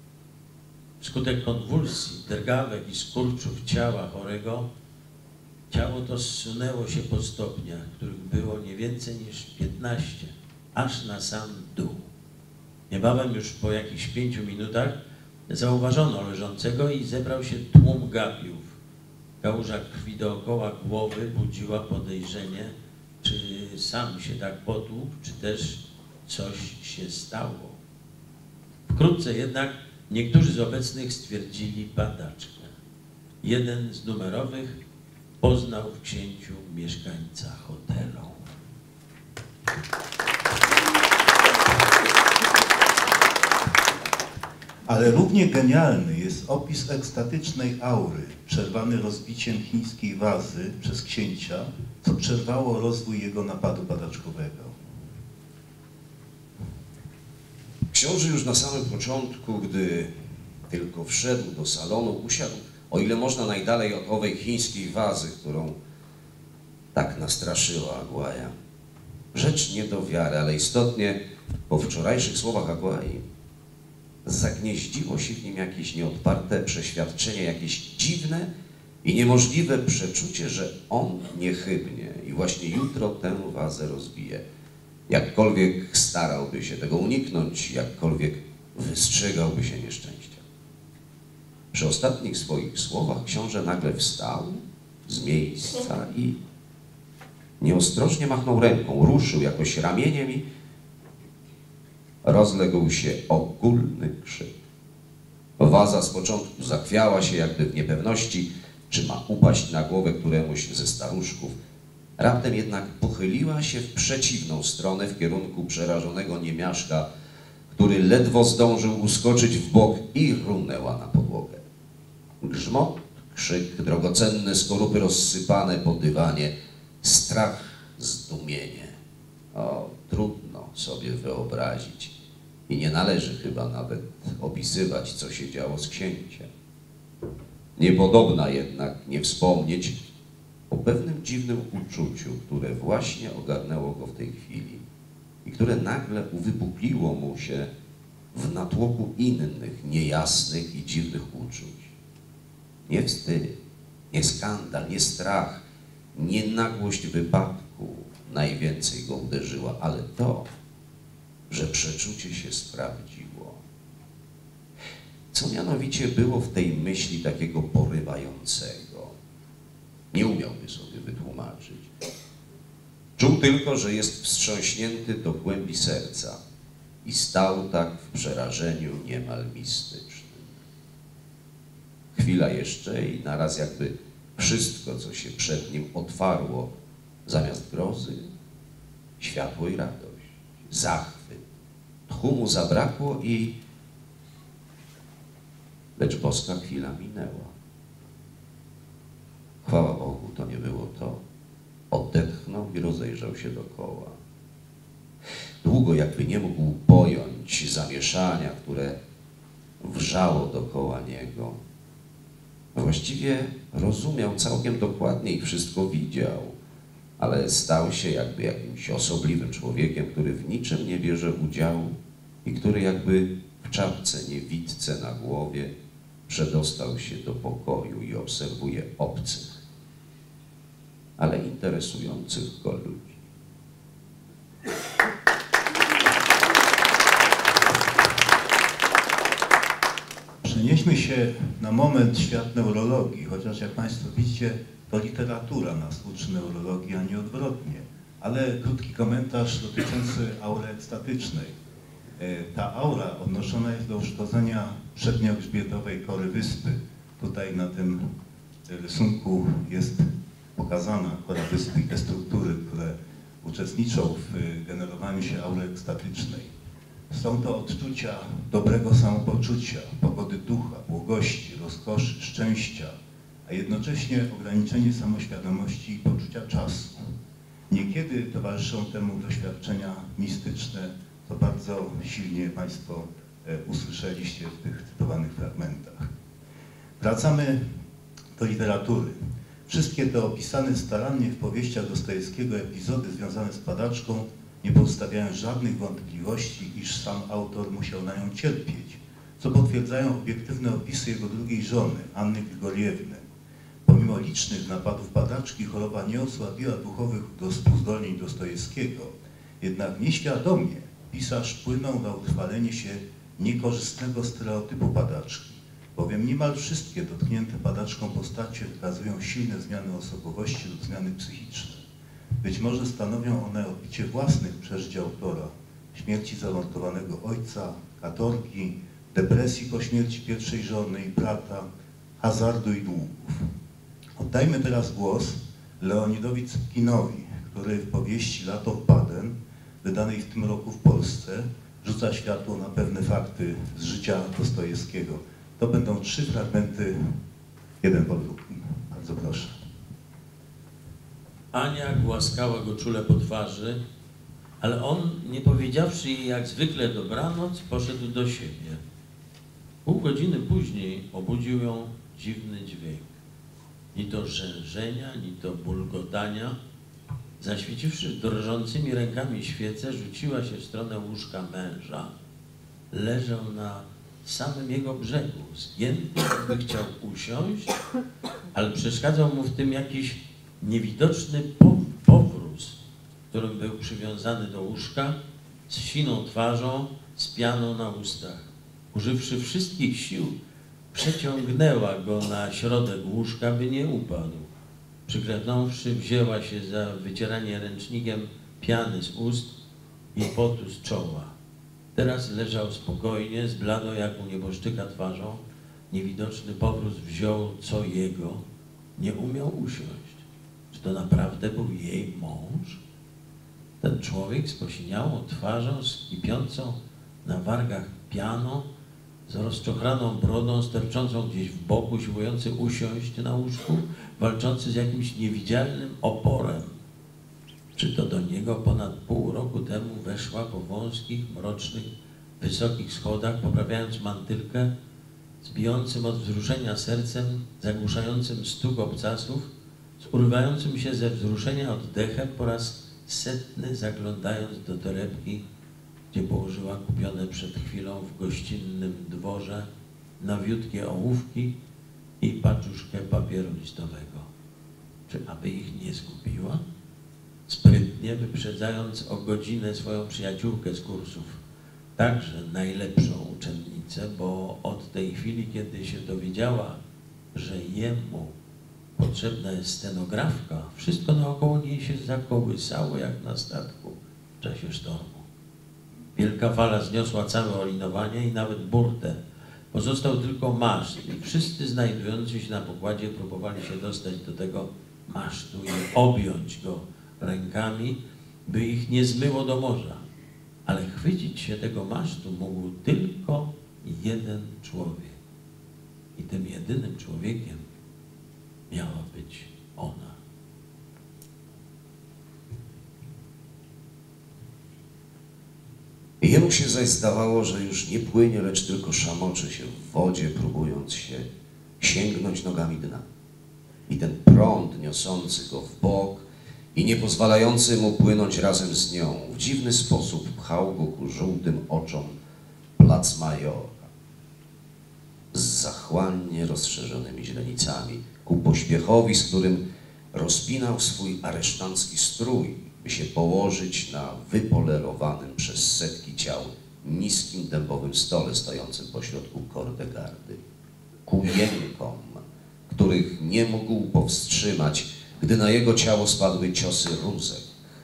Wskutek konwulsji, drgawek i skurczów ciała chorego, ciało to zsunęło się po stopniach, których było nie więcej niż 15, aż na sam dół. Niebawem już po jakichś 5 minutach zauważono leżącego i zebrał się tłum gapiów. Kałuża krwi dookoła głowy budziła podejrzenie, czy sam się tak potłukł, czy też coś się stało. Wkrótce jednak niektórzy z obecnych stwierdzili padaczkę. Jeden z numerowych poznał w księciu mieszkańca hotelu. Ale równie genialny jest opis ekstatycznej aury, przerwany rozbiciem chińskiej wazy przez księcia, co przerwało rozwój jego napadu padaczkowego. Książę już na samym początku, gdy tylko wszedł do salonu, usiadł, o ile można najdalej od owej chińskiej wazy, którą tak nastraszyła Aguaja. Rzecz nie do wiary, ale istotnie po wczorajszych słowach Aguai zagnieździło się w nim jakieś nieodparte przeświadczenie, jakieś dziwne i niemożliwe przeczucie, że on niechybnie i właśnie jutro tę wazę rozbije. Jakkolwiek starałby się tego uniknąć, jakkolwiek wystrzegałby się nieszczęścia. Przy ostatnich swoich słowach książę nagle wstał z miejsca i nieostrożnie machnął ręką, ruszył jakoś ramieniem i rozległ się ogólny krzyk. Waza z początku zachwiała się jakby w niepewności, czy ma upaść na głowę któremuś ze staruszków. Raptem jednak pochyliła się w przeciwną stronę, w kierunku przerażonego niemiaszka, który ledwo zdążył uskoczyć w bok i runęła na podłogę. Grzmot, krzyk, drogocenne skorupy rozsypane po dywanie, strach, zdumienie. O, trudno sobie wyobrazić i nie należy chyba nawet opisywać, co się działo z księciem. Niepodobna jednak nie wspomnieć o pewnym dziwnym uczuciu, które właśnie ogarnęło go w tej chwili i które nagle uwypukliło mu się w natłoku innych, niejasnych i dziwnych uczuć. Nie wstyd, nie skandal, nie strach, nie nagłość wypadku najwięcej go uderzyła, ale to, że przeczucie się sprawdziło. Co mianowicie było w tej myśli takiego porywającego? Nie umiałby sobie wytłumaczyć. Czuł tylko, że jest wstrząśnięty do głębi serca i stał tak w przerażeniu niemal mistycznym. Chwila jeszcze i naraz jakby wszystko, co się przed nim otwarło, zamiast grozy, światło i radość, zachwyt. Tchu mu zabrakło lecz boska chwila minęła. Chwała Bogu, to nie było to. Odetchnął i rozejrzał się dokoła. Długo jakby nie mógł pojąć zamieszania, które wrzało dokoła niego. Właściwie rozumiał całkiem dokładnie i wszystko widział, ale stał się jakby jakimś osobliwym człowiekiem, który w niczym nie bierze udziału i który jakby w czapce niewidce na głowie przedostał się do pokoju i obserwuje obcych, ale interesujących go ludzi. Przenieśmy się na moment w świat neurologii, chociaż jak Państwo widzicie, to literatura nas uczy neurologii, a nie odwrotnie. Ale krótki komentarz dotyczący aury ekstatycznej. Ta aura odnoszona jest do uszkodzenia przedniogrzbietowej kory wyspy. Tutaj na tym rysunku jest pokazana kora wyspy i te struktury, które uczestniczą w generowaniu się aury ekstatycznej. Są to odczucia dobrego samopoczucia, pogody ducha, błogości, rozkoszy, szczęścia, a jednocześnie ograniczenie samoświadomości i poczucia czasu. Niekiedy towarzyszą temu doświadczenia mistyczne, co bardzo silnie Państwo usłyszeliście w tych cytowanych fragmentach. Wracamy do literatury. Wszystkie te opisane starannie w powieściach Dostojewskiego epizody związane z padaczką nie pozostawiają żadnych wątpliwości, iż sam autor musiał na nią cierpieć, co potwierdzają obiektywne opisy jego drugiej żony, Anny Grigoriewny. Pomimo licznych napadów padaczki, choroba nie osłabiła duchowych uzdolnień Dostojewskiego, jednak nieświadomie pisarz wpłynął na utrwalenie się niekorzystnego stereotypu padaczki, bowiem niemal wszystkie dotknięte padaczką postacie wykazują silne zmiany osobowości lub zmiany psychiczne. Być może stanowią one odbicie własnych przeżyć autora, śmierci zamordowanego ojca, katorgi, depresji po śmierci pierwszej żony i brata, hazardu i długów. Oddajmy teraz głos Leonidowi Cypkinowi, który w powieści Lato w Baden, wydanej w tym roku w Polsce, rzuca światło na pewne fakty z życia Dostojewskiego. To będą 3 fragmenty, jeden po drugim. Bardzo proszę. Ania głaskała go czule po twarzy, ale on, nie powiedziawszy jej jak zwykle dobranoc, poszedł do siebie. Pół godziny później obudził ją dziwny dźwięk. Ni to rzężenia, ni to bulgotania. Zaświeciwszy drżącymi rękami świecę, rzuciła się w stronę łóżka męża. Leżał na samym jego brzegu, zgięty, jakby chciał usiąść, ale przeszkadzał mu w tym jakiś niewidoczny powróz, którym był przywiązany do łóżka, z siną twarzą, z pianą na ustach. Używszy wszystkich sił, przeciągnęła go na środek łóżka, by nie upadł. Przyklepnąwszy, wzięła się za wycieranie ręcznikiem piany z ust i potu z czoła. Teraz leżał spokojnie, z bladą jak u nieboszczyka twarzą. Niewidoczny powrót wziął co jego, nie umiał usiąść. Czy to naprawdę był jej mąż? Ten człowiek z posiniałą twarzą, z kipiącą na wargach pianą, z rozczochraną brodą, sterczącą gdzieś w boku, siłujący usiąść na łóżku, walczący z jakimś niewidzialnym oporem. Czy to do niego ponad pół roku temu weszła po wąskich, mrocznych, wysokich schodach, poprawiając mantylkę, z bijącym od wzruszenia sercem, zagłuszającym stuk obcasów, z urywającym się ze wzruszenia oddechem, po raz setny zaglądając do torebki, gdzie położyła kupione przed chwilą w gościnnym dworze nowiutkie ołówki i paczuszkę papieru listowego. Czy aby ich nie zgubiła? Sprytnie wyprzedzając o godzinę swoją przyjaciółkę z kursów, także najlepszą uczennicę, bo od tej chwili, kiedy się dowiedziała, że jemu potrzebna jest stenografka, wszystko naokoło niej się zakołysało jak na statku w czasie sztormu. Wielka fala zniosła całe olinowanie i nawet burtę. Pozostał tylko maszt i wszyscy znajdujący się na pokładzie próbowali się dostać do tego masztu i objąć go rękami, by ich nie zmyło do morza. Ale chwycić się tego masztu mógł tylko jeden człowiek. I tym jedynym człowiekiem miała być ona. Jemu się zaś zdawało, że już nie płynie, lecz tylko szamoczy się w wodzie, próbując się sięgnąć nogami dna. I ten prąd niosący go w bok i nie pozwalający mu płynąć razem z nią, w dziwny sposób pchał go ku żółtym oczom plac Majora z zachłannie rozszerzonymi źrenicami, ku pośpiechowi, z którym rozpinał swój aresztancki strój, by się położyć na wypolerowanym przez setki ciał niskim dębowym stole stojącym pośrodku kordegardy, ku jękom, których nie mógł powstrzymać, gdy na jego ciało spadły ciosy rózek,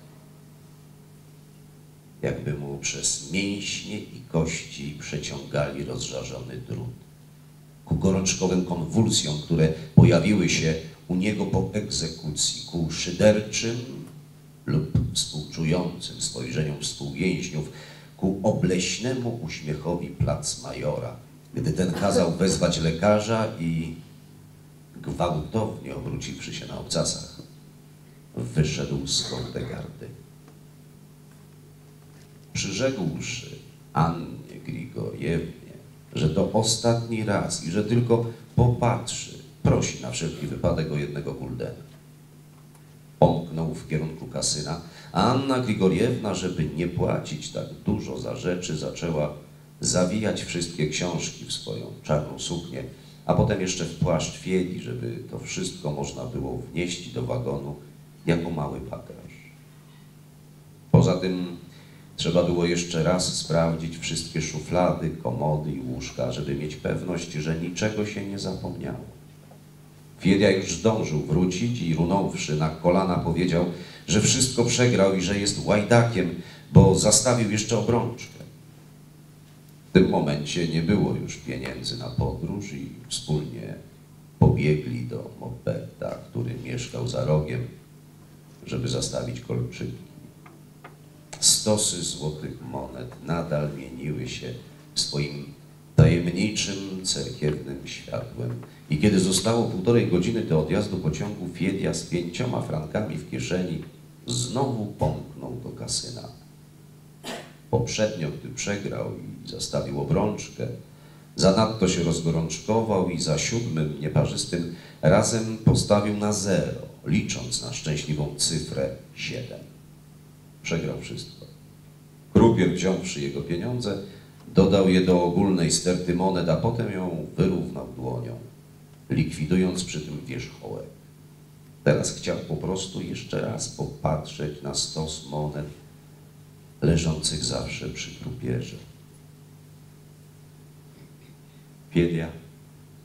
jakby mu przez mięśnie i kości przeciągali rozżarzony drut, ku gorączkowym konwulsjom, które pojawiły się u niego po egzekucji, ku szyderczym lub współczującym spojrzeniom współwięźniów, ku obleśnemu uśmiechowi plac Majora, gdy ten kazał wezwać lekarza i gwałtownie obróciwszy się na obcasach, wyszedł z kordegardy. Przyrzekłszy Annie Grigorjewnie, że to ostatni raz i że tylko popatrzy, prosi na wszelki wypadek o 1 guldena. Pomknął w kierunku kasyna, a Anna Grigorjewna, żeby nie płacić tak dużo za rzeczy, zaczęła zawijać wszystkie książki w swoją czarną suknię, a potem jeszcze w płaszcz Fiedi, żeby to wszystko można było wnieść do wagonu jako mały bagaż. Poza tym trzeba było jeszcze raz sprawdzić wszystkie szuflady, komody i łóżka, żeby mieć pewność, że niczego się nie zapomniało. Fiedia już zdążył wrócić i runąwszy na kolana powiedział, że wszystko przegrał i że jest łajdakiem, bo zastawił jeszcze obrączkę. W tym momencie nie było już pieniędzy na podróż i wspólnie pobiegli do Mopeta, który mieszkał za rogiem, żeby zastawić kolczyki. Stosy złotych monet nadal mieniły się swoim tajemniczym, cerkiewnym światłem. I kiedy zostało 1,5 godziny do odjazdu pociągu, Fiedia z 5 frankami w kieszeni znowu pomknął do kasyna. Poprzednio, gdy przegrał i zastawił obrączkę, zanadto się rozgorączkował i za 7. nieparzystym razem postawił na 0, licząc na szczęśliwą cyfrę 7. Przegrał wszystko. Krupier, wziąwszy jego pieniądze, dodał je do ogólnej sterty monet, a potem ją wyrównał dłonią, likwidując przy tym wierzchołek. Teraz chciał po prostu jeszcze raz popatrzeć na stos monet leżących zawsze przy krupierze. Fiedia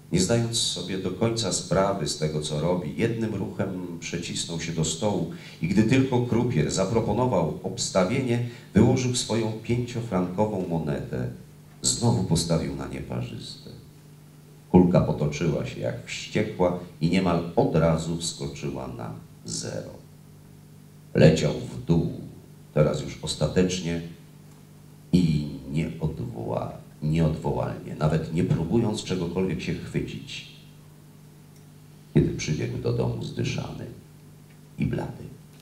Nie zdając sobie do końca sprawy z tego, co robi, jednym ruchem przecisnął się do stołu i gdy tylko krupier zaproponował obstawienie, wyłożył swoją 5-frankową monetę. Znowu postawił na nieparzyste. Kulka potoczyła się jak wściekła i niemal od razu wskoczyła na 0. Leciał w dół, teraz już ostatecznie i nieodwołalnie, nawet nie próbując czegokolwiek się chwycić, kiedy przybiegł do domu zdyszany i blady.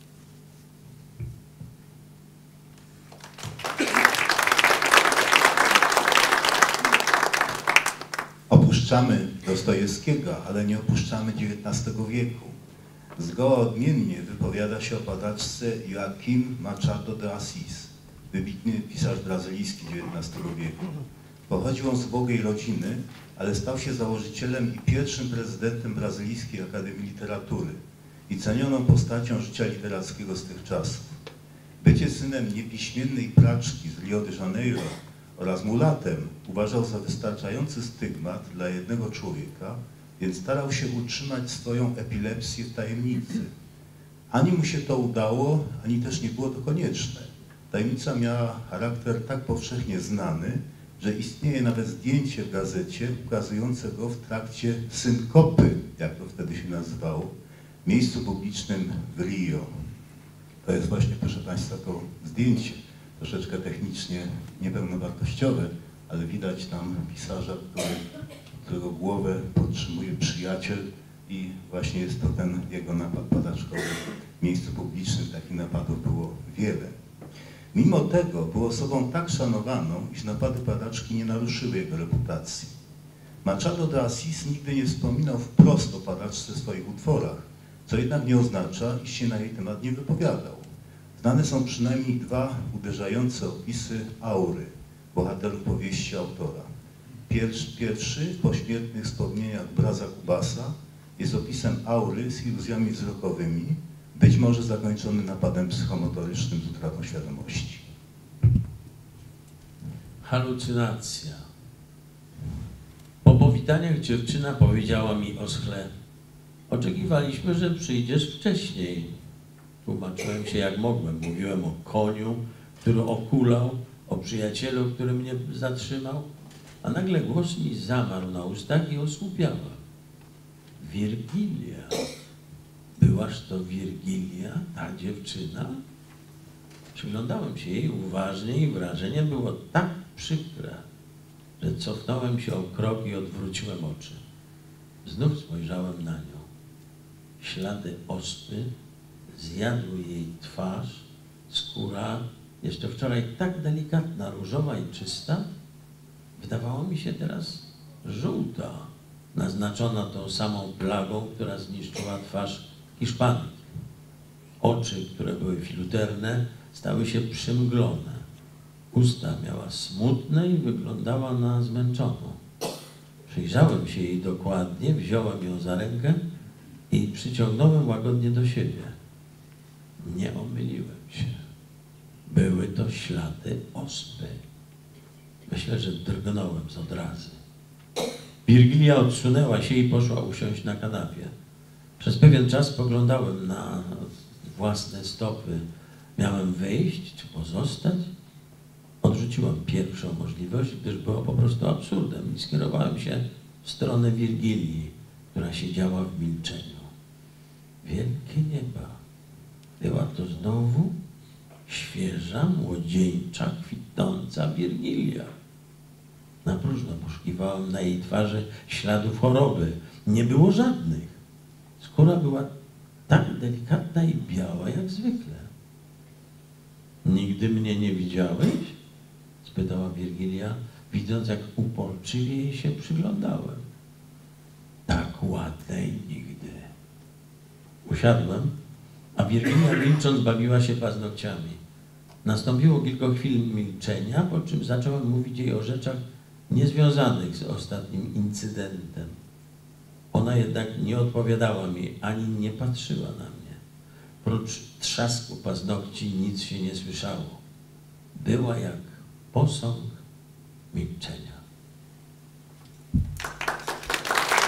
Opuszczamy Dostojewskiego, ale nie opuszczamy XIX wieku. Zgoła odmiennie wypowiada się o padaczce Joaquim Machado de Assis, wybitny pisarz brazylijski XIX wieku. Pochodził on z ubogiej rodziny, ale stał się założycielem i pierwszym prezydentem Brazylijskiej Akademii Literatury i cenioną postacią życia literackiego z tych czasów. Bycie synem niepiśmiennej praczki z Rio de Janeiro oraz mulatem uważał za wystarczający stygmat dla jednego człowieka, więc starał się utrzymać swoją epilepsję w tajemnicy. Ani mu się to udało, ani też nie było to konieczne. Tajemnica miała charakter tak powszechnie znany, że istnieje nawet zdjęcie w gazecie ukazujące go w trakcie synkopy, jak to wtedy się nazywało, w miejscu publicznym w Rio. To jest właśnie, proszę Państwa, to zdjęcie, troszeczkę technicznie niepełnowartościowe, ale widać tam pisarza, którego głowę podtrzymuje przyjaciel i właśnie jest to ten jego napad padaczkowy w miejscu publicznym. Takich napadów było wiele. Mimo tego był osobą tak szanowaną, iż napady padaczki nie naruszyły jego reputacji. Machado de Assis nigdy nie wspominał wprost o padaczce w swoich utworach, co jednak nie oznacza, iż się na jej temat nie wypowiadał. Znane są przynajmniej 2 uderzające opisy aury bohaterów powieści autora. Pierwszy w pośmiertnych wspomnieniach Braza Cubasa jest opisem aury z iluzjami wzrokowymi, być może zakończony napadem psychomotorycznym z utratą świadomości. Halucynacja. Po powitaniach dziewczyna powiedziała mi oschle: oczekiwaliśmy, że przyjdziesz wcześniej. Tłumaczyłem się jak mogłem. Mówiłem o koniu, który okulał, o przyjacielu, który mnie zatrzymał, a nagle głos mi zamarł na ustach i osłupiała. Wirgilia. Byłaż to Wirgilia, ta dziewczyna? Przyglądałem się jej uważnie i wrażenie było tak przykre, że cofnąłem się o krok i odwróciłem oczy. Znów spojrzałem na nią. Ślady ospy zjadły jej twarz, skóra, jeszcze wczoraj tak delikatna, różowa i czysta, wydawała mi się teraz żółta, naznaczona tą samą plagą, która zniszczyła twarz Hiszpanki. Oczy, które były filuterne, stały się przymglone. Usta miała smutne i wyglądała na zmęczoną. Przyjrzałem się jej dokładnie, wziąłem ją za rękę i przyciągnąłem łagodnie do siebie. Nie omyliłem się. Były to ślady ospy. Myślę, że drgnąłem z odrazy. Wirgilia odsunęła się i poszła usiąść na kanapie. Przez pewien czas poglądałem na własne stopy. Miałem wyjść czy pozostać? Odrzuciłem pierwszą możliwość, gdyż było po prostu absurdem i skierowałem się w stronę Wirgilii, która siedziała w milczeniu. Wielkie nieba. Była to znowu świeża, młodzieńcza, kwitnąca Wirgilia. Na próżno poszukiwałem na jej twarzy śladów choroby. Nie było żadnych. Skóra była tak delikatna i biała jak zwykle. Nigdy mnie nie widziałeś? Spytała Wirgilia, widząc jak uporczywie jej się przyglądałem. Tak ładnej nigdy. Usiadłem, a Wirgilia milcząc bawiła się paznokciami. Nastąpiło kilka chwil milczenia, po czym zacząłem mówić jej o rzeczach niezwiązanych z ostatnim incydentem. Ona jednak nie odpowiadała mi, ani nie patrzyła na mnie. Prócz trzasku paznokci nic się nie słyszało. Była jak posąg milczenia.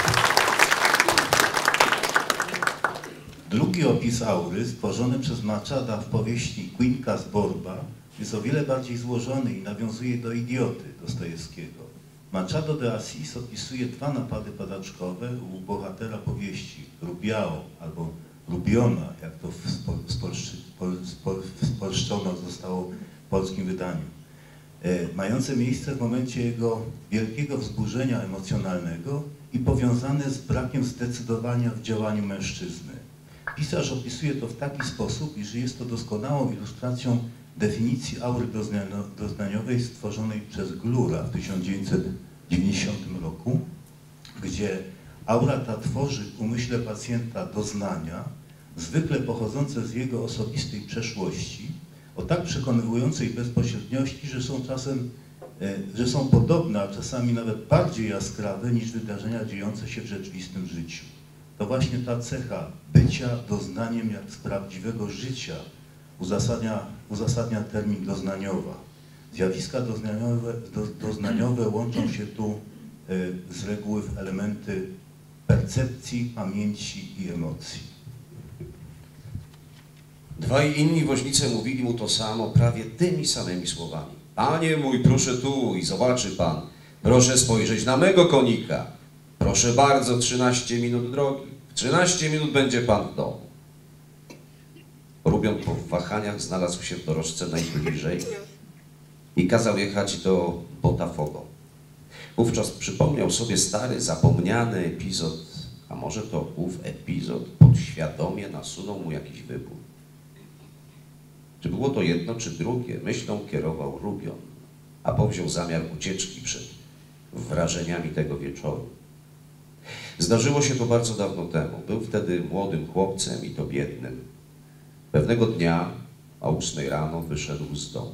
Drugi opis aury, stworzony przez Machada w powieści Quincas Borba, jest o wiele bardziej złożony i nawiązuje do Idioty Dostojewskiego. Machado de Assis opisuje 2 napady padaczkowe u bohatera powieści Rubiao albo Rubiona, jak to spolszczono zostało w polskim wydaniu, mające miejsce w momencie jego wielkiego wzburzenia emocjonalnego i powiązane z brakiem zdecydowania w działaniu mężczyzny. Pisarz opisuje to w taki sposób, iż jest to doskonałą ilustracją definicji aury doznaniowej stworzonej przez Glura w 1990 roku, gdzie aura ta tworzy w umyśle pacjenta doznania, zwykle pochodzące z jego osobistej przeszłości, o tak przekonywującej bezpośredniości, że są podobne, a czasami nawet bardziej jaskrawe niż wydarzenia dziejące się w rzeczywistym życiu. To właśnie ta cecha bycia doznaniem jak z prawdziwego życia uzasadnia termin doznaniowa. Zjawiska doznaniowe łączą się tu z reguły w elementy percepcji, pamięci i emocji. Dwaj inni woźnice mówili mu to samo prawie tymi samymi słowami. Panie mój, proszę tu i zobaczy pan. Proszę spojrzeć na mego konika. Proszę bardzo, 13 minut drogi. W 13 minut będzie pan w domu. Rubion po wahaniach znalazł się w dorożce najbliżej i kazał jechać do Botafogo. Wówczas przypomniał sobie stary, zapomniany epizod, a może to ów epizod podświadomie nasunął mu jakiś wybór. Czy było to jedno, czy drugie, myślą kierował Rubion, a powziął zamiar ucieczki przed wrażeniami tego wieczoru. Zdarzyło się to bardzo dawno temu. Był wtedy młodym chłopcem i to biednym. Pewnego dnia o 8 rano wyszedł z domu.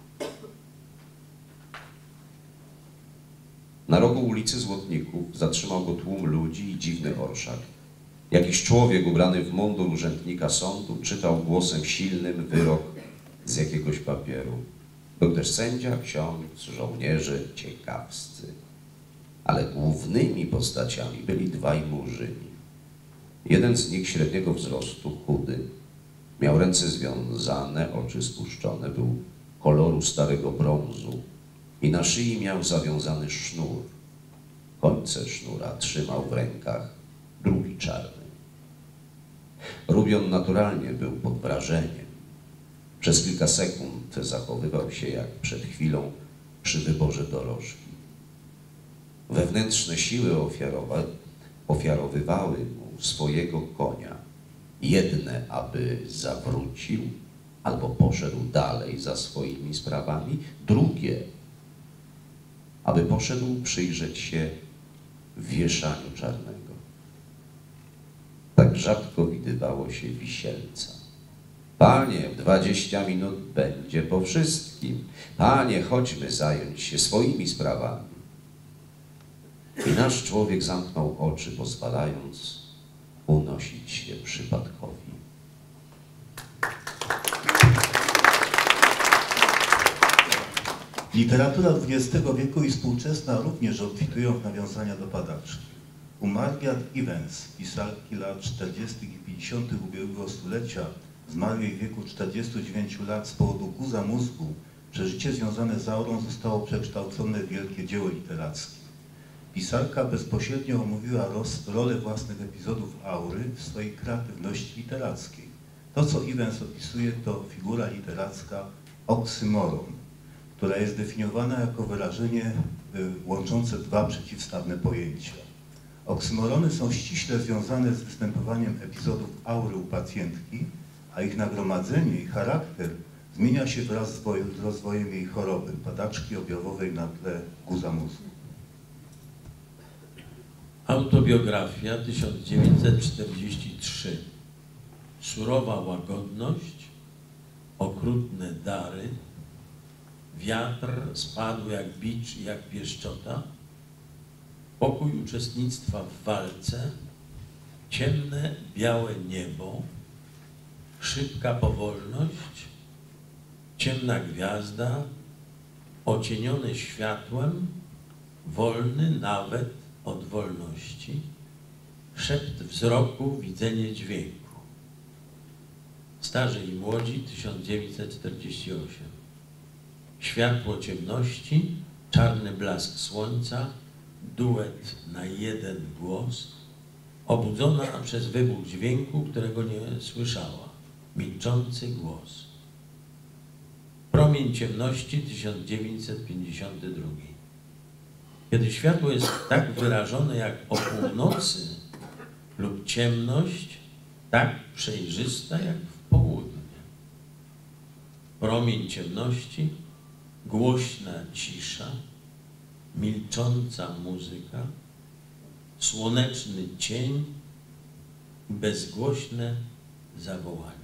Na rogu ulicy Złotników zatrzymał go tłum ludzi i dziwny orszak. Jakiś człowiek ubrany w mundur urzędnika sądu czytał głosem silnym wyrok z jakiegoś papieru. Był też sędzia, ksiądz, żołnierze, ciekawscy. Ale głównymi postaciami byli dwaj murzyni. Jeden z nich średniego wzrostu, chudy, miał ręce związane, oczy spuszczone, był koloru starego brązu i na szyi miał zawiązany sznur. Końce sznura trzymał w rękach drugi czarny. Rubion naturalnie był pod wrażeniem. Przez kilka sekund zachowywał się jak przed chwilą przy wyborze dorożki. Wewnętrzne siły ofiarowywały mu swojego konia. Jedne, aby zawrócił albo poszedł dalej za swoimi sprawami, drugie, aby poszedł przyjrzeć się wieszaniu czarnego. Tak rzadko widywało się wisielca. Panie, w 20 minut będzie po wszystkim. Panie, chodźmy zająć się swoimi sprawami. I nasz człowiek zamknął oczy, pozwalając unosić się przypadkowi. Literatura XX wieku i współczesna również obfitują w nawiązania do padaczki. U Margaret Evans, pisarki lat 40. i 50. ubiegłego stulecia, zmarłej w wieku 49 lat z powodu guza mózgu, przeżycie związane z aurą zostało przekształcone w wielkie dzieło literackie. Pisarka bezpośrednio omówiła rolę własnych epizodów aury w swojej kreatywności literackiej. To, co Evans opisuje, to figura literacka oksymoron, która jest definiowana jako wyrażenie łączące dwa przeciwstawne pojęcia. Oksymorony są ściśle związane z występowaniem epizodów aury u pacjentki, a ich nagromadzenie i charakter zmienia się wraz z rozwojem jej choroby, padaczki objawowej na tle guza mózgu. Autobiografia 1943. Surowa łagodność, okrutne dary, wiatr spadł jak bicz i jak pieszczota, pokój uczestnictwa w walce, ciemne, białe niebo, szybka powolność, ciemna gwiazda, ocienione światłem, wolny nawet od wolności, szept wzroku, widzenie dźwięku. Starzy i młodzi 1948. Światło ciemności, czarny blask słońca, duet na jeden głos, obudzona przez wybuch dźwięku, którego nie słyszała, milczący głos. Promień ciemności 1952. Kiedy światło jest tak wyrażone jak o północy lub ciemność tak przejrzysta jak w południe. Promień ciemności, głośna cisza, milcząca muzyka, słoneczny cień i bezgłośne zawołanie.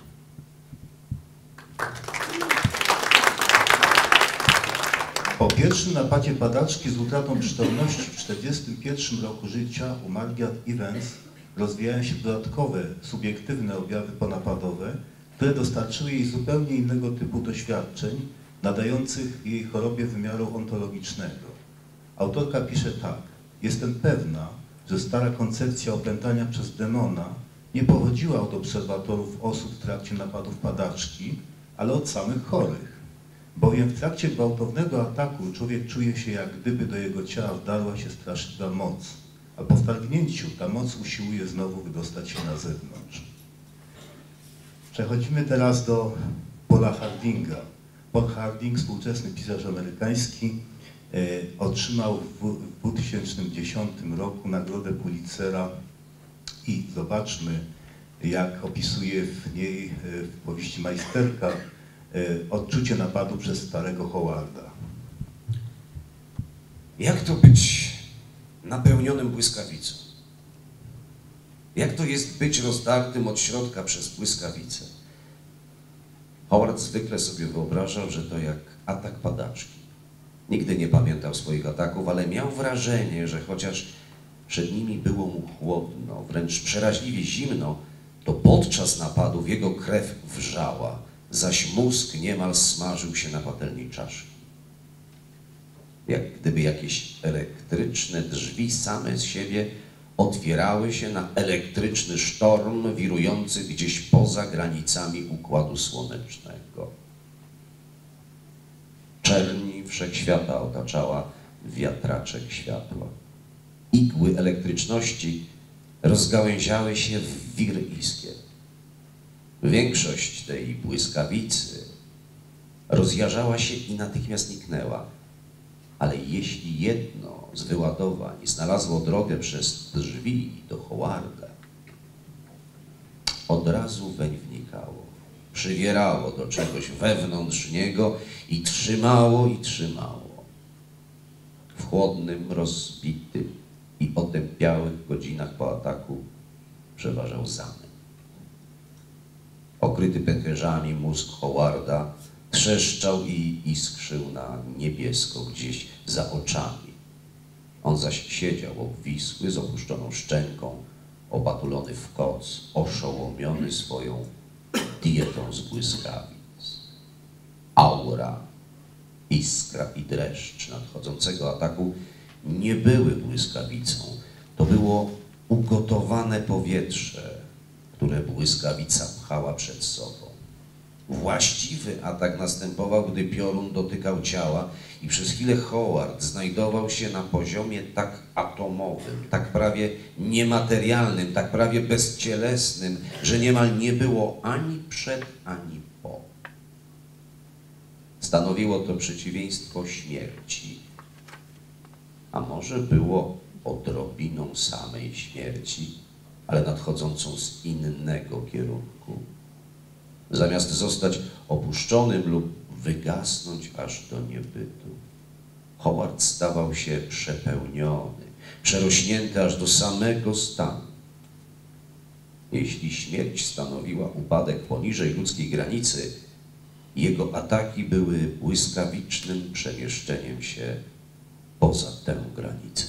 Po pierwszym napadzie padaczki z utratą przytomności w 1941 roku życia u Margaret Evans rozwijają się dodatkowe, subiektywne objawy ponapadowe, które dostarczyły jej zupełnie innego typu doświadczeń, nadających jej chorobie wymiaru ontologicznego. Autorka pisze tak: jestem pewna, że stara koncepcja opętania przez demona nie pochodziła od obserwatorów osób w trakcie napadów padaczki, ale od samych chorych. Bowiem w trakcie gwałtownego ataku człowiek czuje się, jak gdyby do jego ciała wdarła się straszliwa moc, a po wtargnięciu ta moc usiłuje znowu wydostać się na zewnątrz. Przechodzimy teraz do Paula Hardinga. Paul Harding, współczesny pisarz amerykański, otrzymał w 2010 roku Nagrodę Pulitzera i zobaczmy, jak opisuje w niej w powieści Majsterka odczucie napadu przez starego Howarda. Jak to być napełnionym błyskawicą? Jak to jest być rozdartym od środka przez błyskawicę? Howard zwykle sobie wyobrażał, że to jak atak padaczki. Nigdy nie pamiętał swoich ataków, ale miał wrażenie, że chociaż przed nimi było mu chłodno, wręcz przeraźliwie zimno, to podczas napadów jego krew wrzała, zaś mózg niemal smażył się na patelni czaszki. Jak gdyby jakieś elektryczne drzwi same z siebie otwierały się na elektryczny sztorm wirujący gdzieś poza granicami Układu Słonecznego. Czerni wszechświata otaczała wiatraczek światła. Igły elektryczności rozgałęziały się w wir iskier. Większość tej błyskawicy rozjarzała się i natychmiast niknęła. Ale jeśli jedno z wyładowań znalazło drogę przez drzwi do Howarda, od razu weń wnikało, przywierało do czegoś wewnątrz niego i trzymało i trzymało. W chłodnym, rozbitym i otępiałych godzinach po ataku przeważał zamęt. Okryty pęcherzami mózg Howarda trzeszczał i iskrzył na niebiesko gdzieś za oczami. On zaś siedział obwisły, z opuszczoną szczęką, opatulony w koc, oszołomiony swoją dietą z błyskawic. Aura, iskra i dreszcz nadchodzącego ataku nie były błyskawicą. To było ugotowane powietrze, które błyskawica pchała przed sobą. Właściwy atak następował, gdy piorun dotykał ciała i przez chwilę Howard znajdował się na poziomie tak atomowym, tak prawie niematerialnym, tak prawie bezcielesnym, że niemal nie było ani przed, ani po. Stanowiło to przeciwieństwo śmierci, a może było odrobiną samej śmierci, ale nadchodzącą z innego kierunku. Zamiast zostać opuszczonym lub wygasnąć aż do niebytu, Howard stawał się przepełniony, przerośnięty aż do samego stanu. Jeśli śmierć stanowiła upadek poniżej ludzkiej granicy, jego ataki były błyskawicznym przemieszczeniem się poza tę granicę.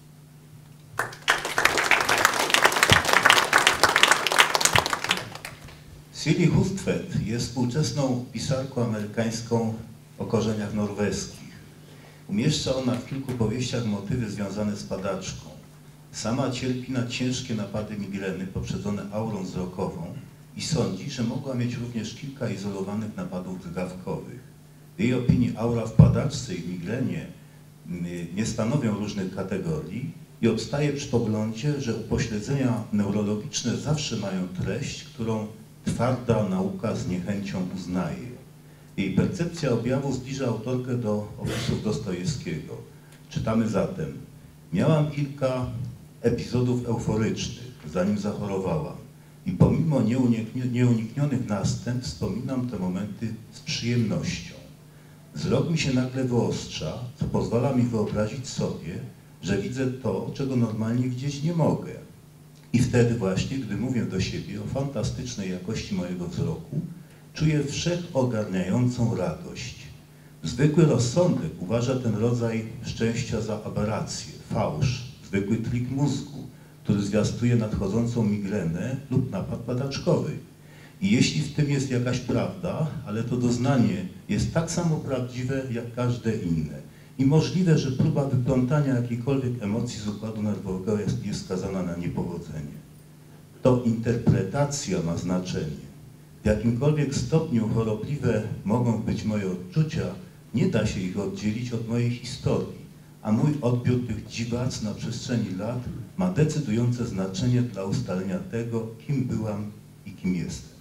Siri Hustvedt jest współczesną pisarką amerykańską o korzeniach norweskich. Umieszcza ona w kilku powieściach motywy związane z padaczką. Sama cierpi na ciężkie napady migreny poprzedzone aurą wzrokową i i sądzi, że mogła mieć również kilka izolowanych napadów drgawkowych. W jej opinii aura w padaczce i migrenie nie stanowią różnych kategorii i obstaje przy poglądzie, że upośledzenia neurologiczne zawsze mają treść, którą twarda nauka z niechęcią uznaje. Jej percepcja objawu zbliża autorkę do opisów Dostojewskiego. Czytamy zatem: miałam kilka epizodów euforycznych, zanim zachorowałam i pomimo nieuniknionych następstw wspominam te momenty z przyjemnością. Wzrok mi się nagle wyostrza, co pozwala mi wyobrazić sobie, że widzę to, czego normalnie widzieć nie mogę. I wtedy właśnie, gdy mówię do siebie o fantastycznej jakości mojego wzroku, czuję wszechogarniającą radość. Zwykły rozsądek uważa ten rodzaj szczęścia za aberrację, fałsz, zwykły trik mózgu, który zwiastuje nadchodzącą migrenę lub napad padaczkowy. I jeśli w tym jest jakaś prawda, ale to doznanie jest tak samo prawdziwe jak każde inne. I możliwe, że próba wyplątania jakiejkolwiek emocji z układu nerwowego jest skazana na niepowodzenie. To interpretacja ma znaczenie. W jakimkolwiek stopniu chorobliwe mogą być moje odczucia, nie da się ich oddzielić od mojej historii, a mój odbiór tych dziwac na przestrzeni lat ma decydujące znaczenie dla ustalenia tego, kim byłam i kim jestem.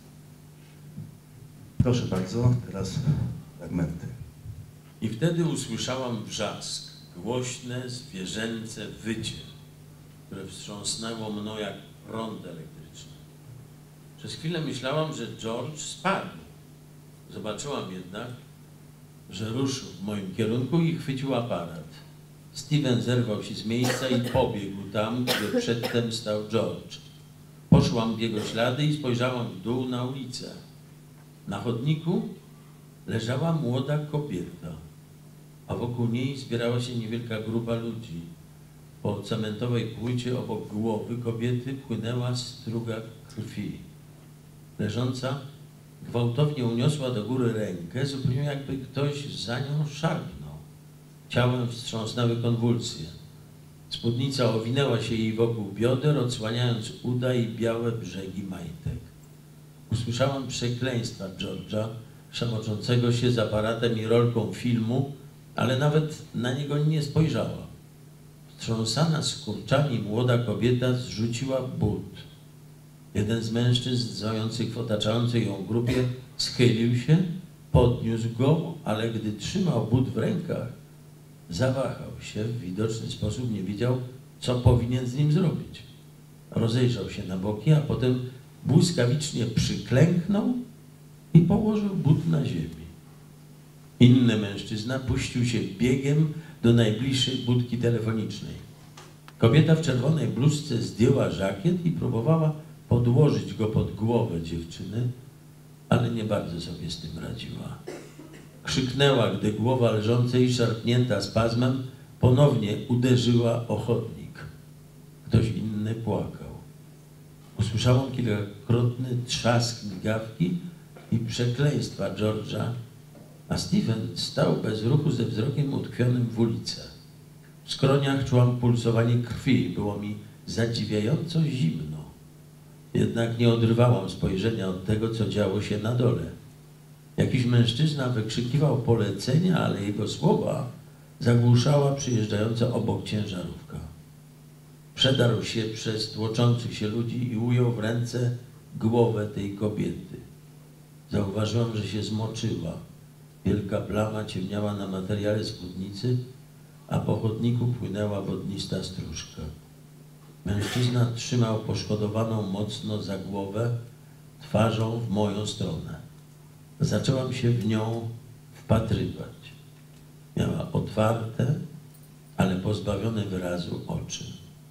Proszę bardzo, teraz fragmenty. I wtedy usłyszałam wrzask, głośne, zwierzęce wycie, które wstrząsnęło mną jak prąd elektryczny. Przez chwilę myślałam, że George spadł. Zobaczyłam jednak, że ruszył w moim kierunku i chwycił aparat. Steven zerwał się z miejsca i pobiegł tam, gdzie przedtem stał George. Poszłam w jego ślady i spojrzałam w dół na ulicę. Na chodniku leżała młoda kobieta, a wokół niej zbierała się niewielka grupa ludzi. Po cementowej płycie obok głowy kobiety płynęła struga krwi. Leżąca gwałtownie uniosła do góry rękę, zupełnie jakby ktoś za nią szarpnął. Ciałem wstrząsnęły konwulsje. Spódnica owinęła się jej wokół bioder, odsłaniając uda i białe brzegi majtek. Usłyszałam przekleństwa George'a, szamoczącego się z aparatem i rolką filmu, ale nawet na niego nie spojrzała. Wstrząsana skurczami młoda kobieta zrzuciła but. Jeden z mężczyzn stojących w otaczającej ją grupie schylił się, podniósł go, ale gdy trzymał but w rękach, zawahał się, w widoczny sposób nie wiedział, co powinien z nim zrobić. Rozejrzał się na boki, a potem błyskawicznie przyklęknął i położył but na ziemi. Inny mężczyzna puścił się biegiem do najbliższej budki telefonicznej. Kobieta w czerwonej bluzce zdjęła żakiet i próbowała podłożyć go pod głowę dziewczyny, ale nie bardzo sobie z tym radziła. Krzyknęła, gdy głowa leżącej, szarpnięta spazmem, ponownie uderzyła o chodnik. Ktoś inny płakał. Usłyszałam kilkakrotny trzask migawki i przekleństwa George'a, a Steven stał bez ruchu ze wzrokiem utkwionym w ulicę. W skroniach czułam pulsowanie krwi, było mi zadziwiająco zimno. Jednak nie odrywałam spojrzenia od tego, co działo się na dole. Jakiś mężczyzna wykrzykiwał polecenia, ale jego słowa zagłuszała przyjeżdżająca obok ciężarówka. Przedarł się przez tłoczących się ludzi i ujął w ręce głowę tej kobiety. Zauważyłam, że się zmoczyła. Wielka plama ciemniała na materiale spódnicy, a po chodniku płynęła wodnista stróżka. Mężczyzna trzymał poszkodowaną mocno za głowę, twarzą w moją stronę. Zaczęłam się w nią wpatrywać. Miała otwarte, ale pozbawione wyrazu oczy.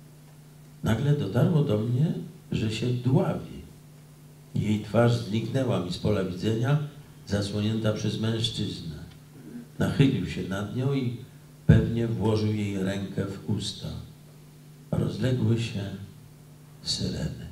Nagle dotarło do mnie, że się dławi. Jej twarz zniknęła mi z pola widzenia, zasłonięta przez mężczyznę. Nachylił się nad nią i pewnie włożył jej rękę w usta. Rozległy się syreny.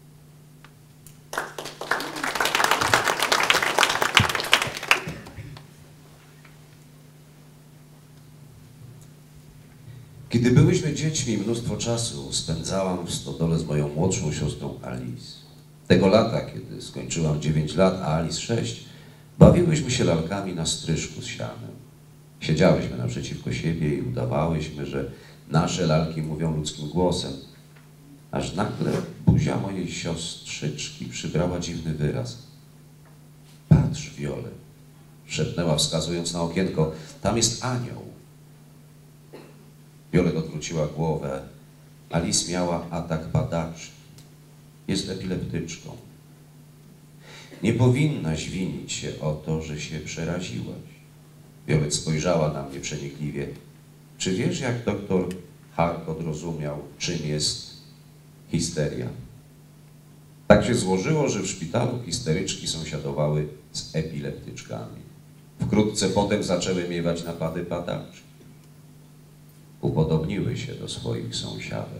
Kiedy byłyśmy dziećmi, mnóstwo czasu spędzałam w stodole z moją młodszą siostrą Alice. Tego lata, kiedy skończyłam 9 lat, a Alice 6, bawiłyśmy się lalkami na stryżku z sianem. Siedziałyśmy naprzeciwko siebie i udawałyśmy, że nasze lalki mówią ludzkim głosem. Aż nagle buzia mojej siostrzyczki przybrała dziwny wyraz. Patrz, Wiole, szepnęła, wskazując na okienko. Tam jest anioł. Wiolet odwróciła głowę. Alice miała atak padaczki. Jest epileptyczką. Nie powinnaś winić się o to, że się przeraziłaś. Wiolet spojrzała na mnie przenikliwie. Czy wiesz, jak doktor Harcourt rozumiał, czym jest histeria? Tak się złożyło, że w szpitalu histeryczki sąsiadowały z epileptyczkami. Wkrótce potem zaczęły miewać napady padaczki. Upodobniły się do swoich sąsiadek.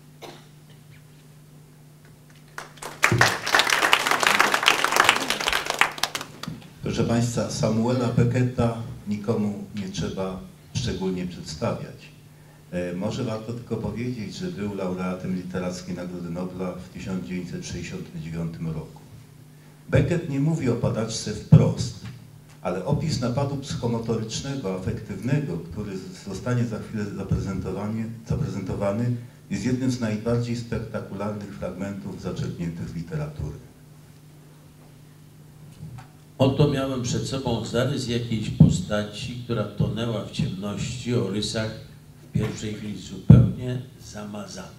Proszę Państwa, Samuela Becketa nikomu nie trzeba szczególnie przedstawiać. Może warto tylko powiedzieć, że był laureatem Literackiej Nagrody Nobla w 1969 roku. Beckett nie mówi o padaczce wprost, ale opis napadu psychomotorycznego, afektywnego, który zostanie za chwilę zaprezentowany, jest jednym z najbardziej spektakularnych fragmentów zaczerpniętych z literatury. Oto miałem przed sobą zarys jakiejś postaci, która tonęła w ciemności o rysach w pierwszej chwili zupełnie zamazanych.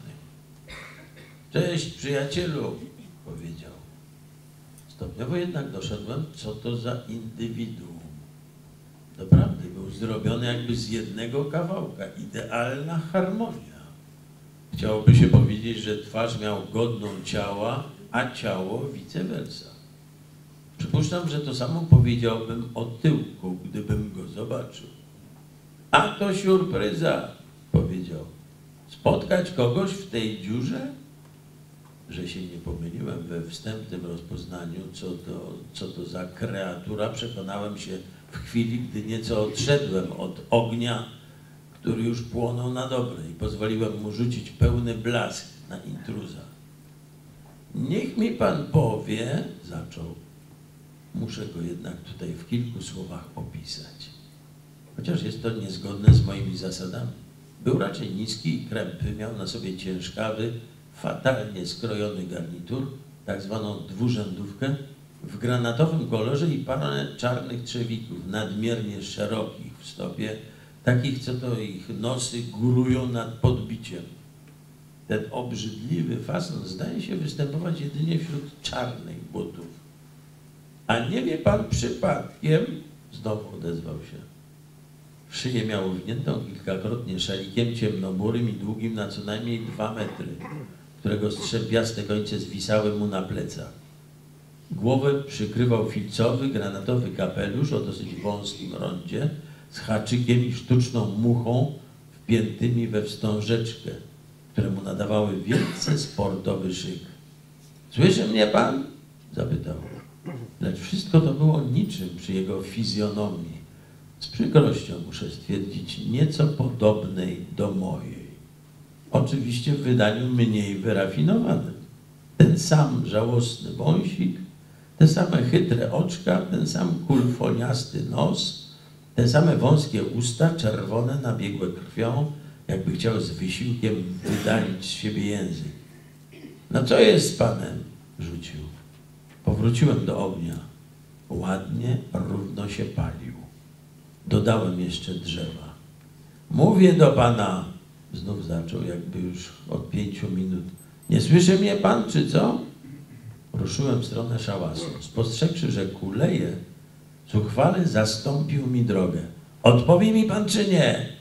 Cześć, przyjacielu, powiedział. Stopniowo jednak doszedłem, co to za indywiduum. Doprawdy był zrobiony jakby z jednego kawałka, idealna harmonia. Chciałoby się powiedzieć, że twarz miał godną ciała, a ciało vice versa. Przypuszczam, że to samo powiedziałbym o tyłku, gdybym go zobaczył. A to siurpryza, powiedział. Spotkać kogoś w tej dziurze? Że się nie pomyliłem we wstępnym rozpoznaniu, co to za kreatura, przekonałem się w chwili, gdy nieco odszedłem od ognia, który już płonął na dobre i pozwoliłem mu rzucić pełny blask na intruza. Niech mi pan powie, zaczął. Muszę go jednak tutaj w kilku słowach opisać. Chociaż jest to niezgodne z moimi zasadami. Był raczej niski i krępy, miał na sobie ciężkawy, fatalnie skrojony garnitur, tak zwaną dwurzędówkę, w granatowym kolorze i parę czarnych trzewików, nadmiernie szerokich w stopie, takich, co to ich nosy górują nad podbiciem. Ten obrzydliwy fason zdaje się występować jedynie wśród czarnych butów. A nie wie pan przypadkiem, znowu odezwał się. Szyję miał owiniętą kilkakrotnie szalikiem ciemnoburym i długim na co najmniej 2 metry, którego strzępiaste końce zwisały mu na plecach. Głowę przykrywał filcowy, granatowy kapelusz o dosyć wąskim rondzie z haczykiem i sztuczną muchą wpiętymi we wstążeczkę, które mu nadawały wielce sportowy szyk. Słyszy mnie pan? Zapytał. Lecz wszystko to było niczym przy jego fizjonomii. Z przykrością muszę stwierdzić, nieco podobnej do mojej. Oczywiście w wydaniu mniej wyrafinowanym. Ten sam żałosny wąsik, te same chytre oczka, ten sam kulfoniasty nos, te same wąskie usta, czerwone, nabiegłe krwią, jakby chciał z wysiłkiem wydalić z siebie język. No co jest z panem? Rzucił. Powróciłem do ognia. Ładnie, równo się palił. Dodałem jeszcze drzewa. Mówię do pana, znów zaczął, jakby już od 5 minut. Nie słyszy mnie pan, czy co? Ruszyłem w stronę szałasu. Spostrzegłszy, że kuleje, zuchwale zastąpił mi drogę. Odpowie mi pan, czy nie?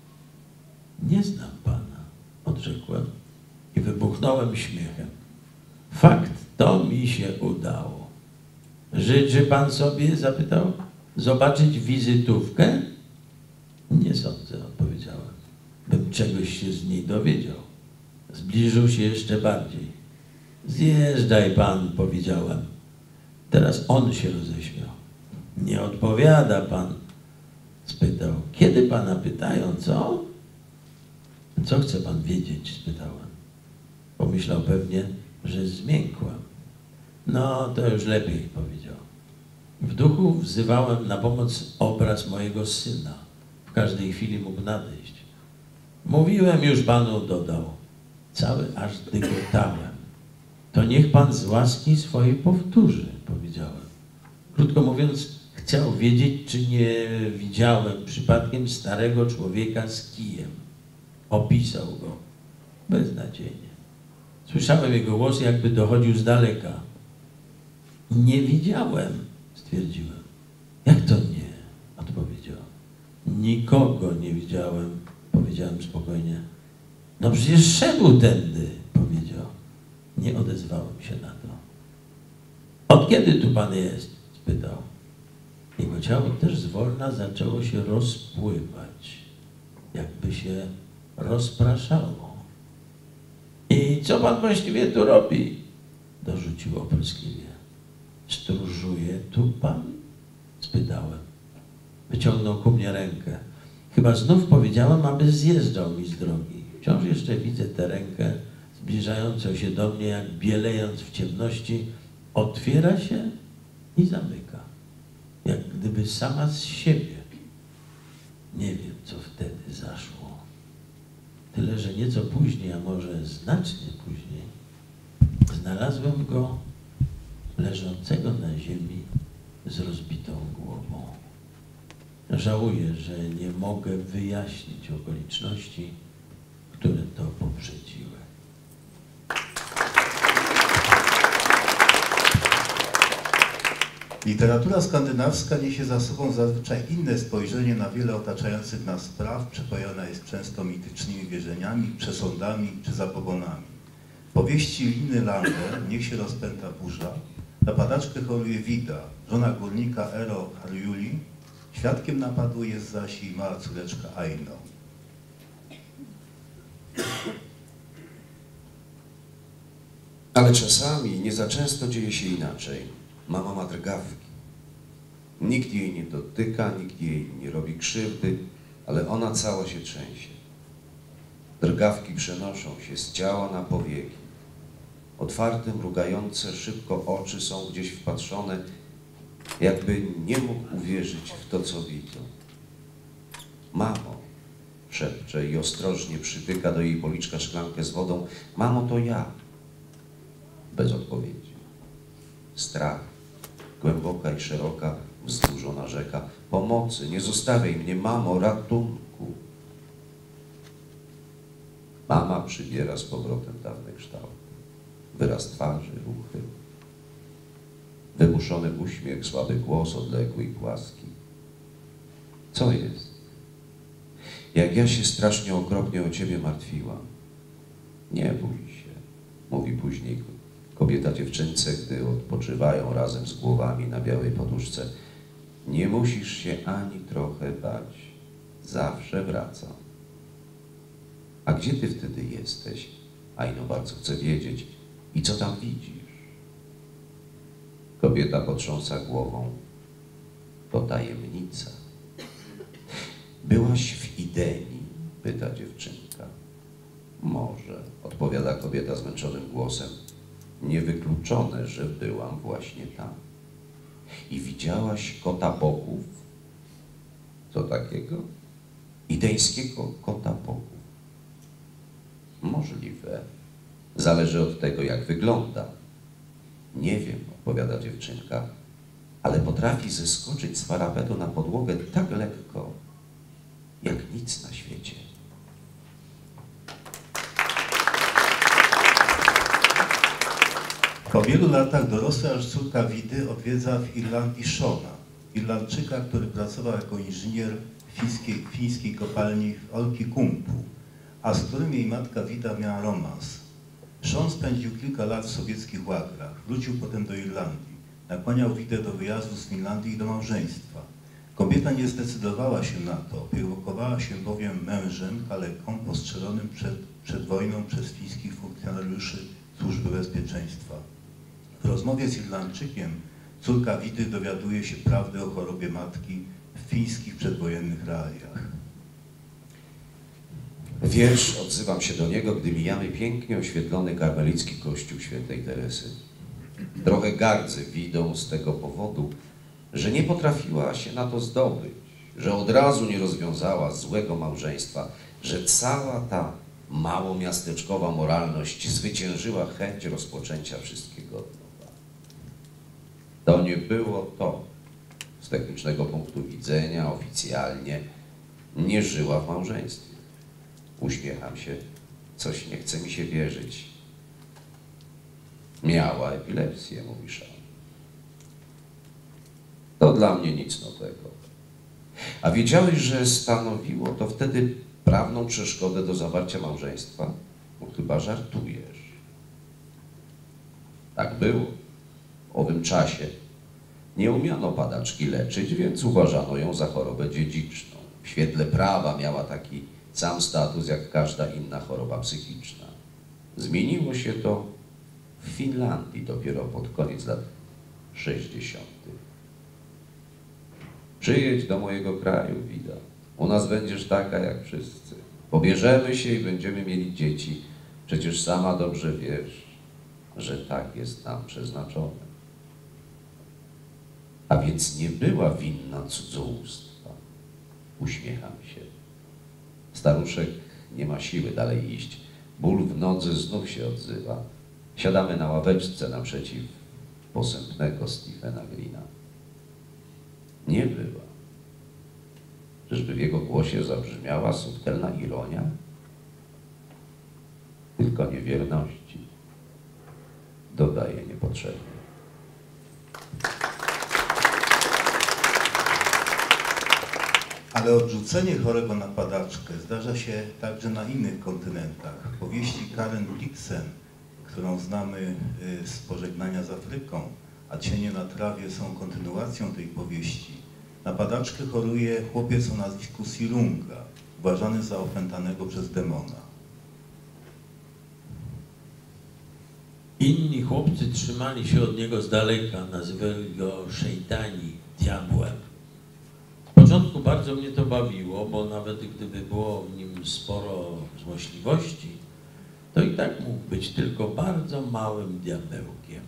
Nie znam pana, odrzekłem i wybuchnąłem śmiechem. Fakt, to mi się udało. Życzy pan sobie, zapytał, zobaczyć wizytówkę? Nie sądzę, odpowiedziałem. Bym czegoś się z niej dowiedział. Zbliżył się jeszcze bardziej. Zjeżdżaj pan, powiedziałem. Teraz on się roześmiał. Nie odpowiada pan, spytał. Kiedy pana pytają, co? Co chce pan wiedzieć, spytałem. Pomyślał pewnie, że zmiękłem. No, to już lepiej, powiedział. W duchu wzywałem na pomoc obraz mojego syna. W każdej chwili mógł nadejść. Mówiłem już panu, dodał. Cały aż dygotałem. To niech pan z łaski swojej powtórzy, powiedziałem. Krótko mówiąc, chciał wiedzieć, czy nie widziałem przypadkiem starego człowieka z kijem. Opisał go beznadziejnie. Słyszałem jego głos, jakby dochodził z daleka. Nie widziałem, stwierdziłem. Jak to nie? Odpowiedział. Nikogo nie widziałem, powiedziałem spokojnie. No przecież szedł tędy, powiedział. Nie odezwałem się na to. Od kiedy tu pan jest? Spytał. Jego ciało też zwolna zaczęło się rozpływać, jakby się rozpraszało. I co pan właściwie tu robi? Dorzucił opryskliwie. Stróżuje tu pan? Spytałem. Wyciągnął ku mnie rękę. Chyba znów powiedziałem, aby zjeżdżał mi z drogi. Wciąż jeszcze widzę tę rękę zbliżającą się do mnie, jak bielejąc w ciemności, otwiera się i zamyka. Jak gdyby sama z siebie. Nie wiem, co wtedy zaszło. Tyle, że nieco później, a może znacznie później, znalazłem go leżącego na ziemi z rozbitą głową. Żałuję, że nie mogę wyjaśnić okoliczności, które to poprzedziły. Literatura skandynawska niesie za sobą zazwyczaj inne spojrzenie na wiele otaczających nas spraw, przepojona jest często mitycznymi wierzeniami, przesądami czy zabobonami. W powieści Liny Langer, Niech się rozpęta burza, na padaczkę choruje Wida, żona górnika Ero Harjuli, świadkiem napadu jest zaś jej mała córeczka Aino. Ale czasami, nie za często dzieje się inaczej. Mama ma drgawki. Nikt jej nie dotyka, nikt jej nie robi krzywdy, ale ona cała się trzęsie. Drgawki przenoszą się z ciała na powieki. Otwarte, mrugające szybko oczy są gdzieś wpatrzone, jakby nie mógł uwierzyć w to, co widzą. Mamo, szepcze i ostrożnie przytyka do jej policzka szklankę z wodą. Mamo, to ja. Bez odpowiedzi. Strach, głęboka i szeroka, wzdłużona rzeka. Pomocy, nie zostawiaj mnie, mamo, ratunku. Mama przybiera z powrotem dawny kształt. Wyraz twarzy, ruchy. Wymuszony uśmiech, słaby głos, odległy i płaski. Co jest? Jak ja się strasznie okropnie o ciebie martwiłam. Nie bój się, mówi później kobieta dziewczynce, gdy odpoczywają razem z głowami na białej poduszce. Nie musisz się ani trochę bać. Zawsze wracam. A gdzie ty wtedy jesteś? Aino bardzo chce wiedzieć. I co tam widzisz? Kobieta potrząsa głową. To tajemnica. Byłaś w Idenii? Pyta dziewczynka. Może, odpowiada kobieta zmęczonym głosem. Niewykluczone, że byłam właśnie tam. I widziałaś kota bogów? Co takiego? Idenskiego kota bogów. Możliwe. Zależy od tego, jak wygląda. Nie wiem, odpowiada dziewczynka, ale potrafi zeskoczyć z parapetu na podłogę tak lekko, jak nic na świecie. Po wielu latach dorosła już córka Widy odwiedza w Irlandii Shona, Irlandczyka, który pracował jako inżynier w fińskiej kopalni w Olkikumpu, a z którym jej matka Wida miała romans. Sean spędził kilka lat w sowieckich łagrach, wrócił potem do Irlandii, nakłaniał Widę do wyjazdu z Finlandii i do małżeństwa. Kobieta nie zdecydowała się na to, opiekowała się bowiem mężem, kaleką, postrzelonym przed wojną przez fińskich funkcjonariuszy Służby Bezpieczeństwa. W rozmowie z Irlandczykiem córka Widy dowiaduje się prawdy o chorobie matki w fińskich przedwojennych realiach. Wiersz, odzywam się do niego, gdy mijamy pięknie oświetlony karmelicki kościół świętej Teresy. Trochę gardzę Widą z tego powodu, że nie potrafiła się na to zdobyć, że od razu nie rozwiązała złego małżeństwa, że cała ta małomiasteczkowa moralność zwyciężyła chęć rozpoczęcia wszystkiego od nowa. To nie było to. Z technicznego punktu widzenia oficjalnie nie żyła w małżeństwie. Uśmiecham się, coś nie chce mi się wierzyć. Miała epilepsję, mówi Szan. To dla mnie nic nowego. A wiedziałeś, że stanowiło to wtedy prawną przeszkodę do zawarcia małżeństwa? Bo chyba żartujesz. Tak było. W owym czasie nie umiano padaczki leczyć, więc uważano ją za chorobę dziedziczną. W świetle prawa miała taki sam status jak każda inna choroba psychiczna. Zmieniło się to w Finlandii dopiero pod koniec lat 60. Przyjedź do mojego kraju, Wida. U nas będziesz taka jak wszyscy. Pobierzemy się i będziemy mieli dzieci. Przecież sama dobrze wiesz, że tak jest nam przeznaczone. A więc nie była winna cudzołóstwa. Uśmiecham się. Staruszek nie ma siły dalej iść. Ból w nodze znów się odzywa. Siadamy na ławeczce naprzeciw posępnego Stephena Greena. Nie była. Czyżby w jego głosie zabrzmiała subtelna ironia? Tylko niewierności. Dodaje niepotrzebnie. Ale odrzucenie chorego na padaczkę zdarza się także na innych kontynentach. W powieści Karen Blixen, którą znamy z Pożegnania z Afryką, a Cienie na trawie są kontynuacją tej powieści. Na padaczkę choruje chłopiec o nazwisku Sirunga, uważany za opętanego przez demona. Inni chłopcy trzymali się od niego z daleka, nazywali go szejtani, diabłem. W początku bardzo mnie to bawiło, bo nawet gdyby było w nim sporo złośliwości, to i tak mógł być tylko bardzo małym diabełkiem.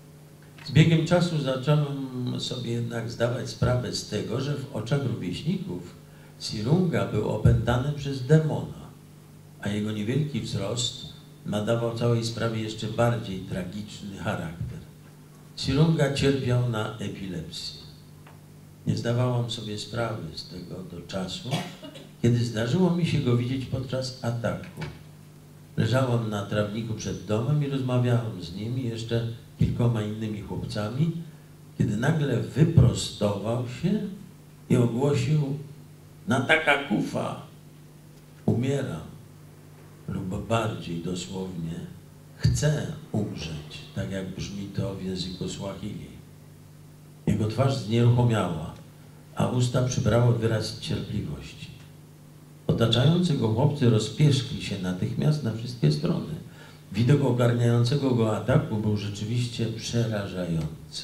Z biegiem czasu zacząłem sobie jednak zdawać sprawę z tego, że w oczach rówieśników Sirunga był opętany przez demona, a jego niewielki wzrost nadawał całej sprawie jeszcze bardziej tragiczny charakter. Sirunga cierpiał na epilepsję. Nie zdawałam sobie sprawy z tego do czasu, kiedy zdarzyło mi się go widzieć podczas ataku. Leżałam na trawniku przed domem i rozmawiałam z nim i jeszcze kilkoma innymi chłopcami, kiedy nagle wyprostował się i ogłosił: na taka kufa umieram, lub bardziej dosłownie chcę umrzeć, tak jak brzmi to w języku Swahili. Jego twarz znieruchomiała, a usta przybrały wyraz cierpliwości. Otaczający go chłopcy rozpieszli się natychmiast na wszystkie strony. Widok ogarniającego go ataku był rzeczywiście przerażający.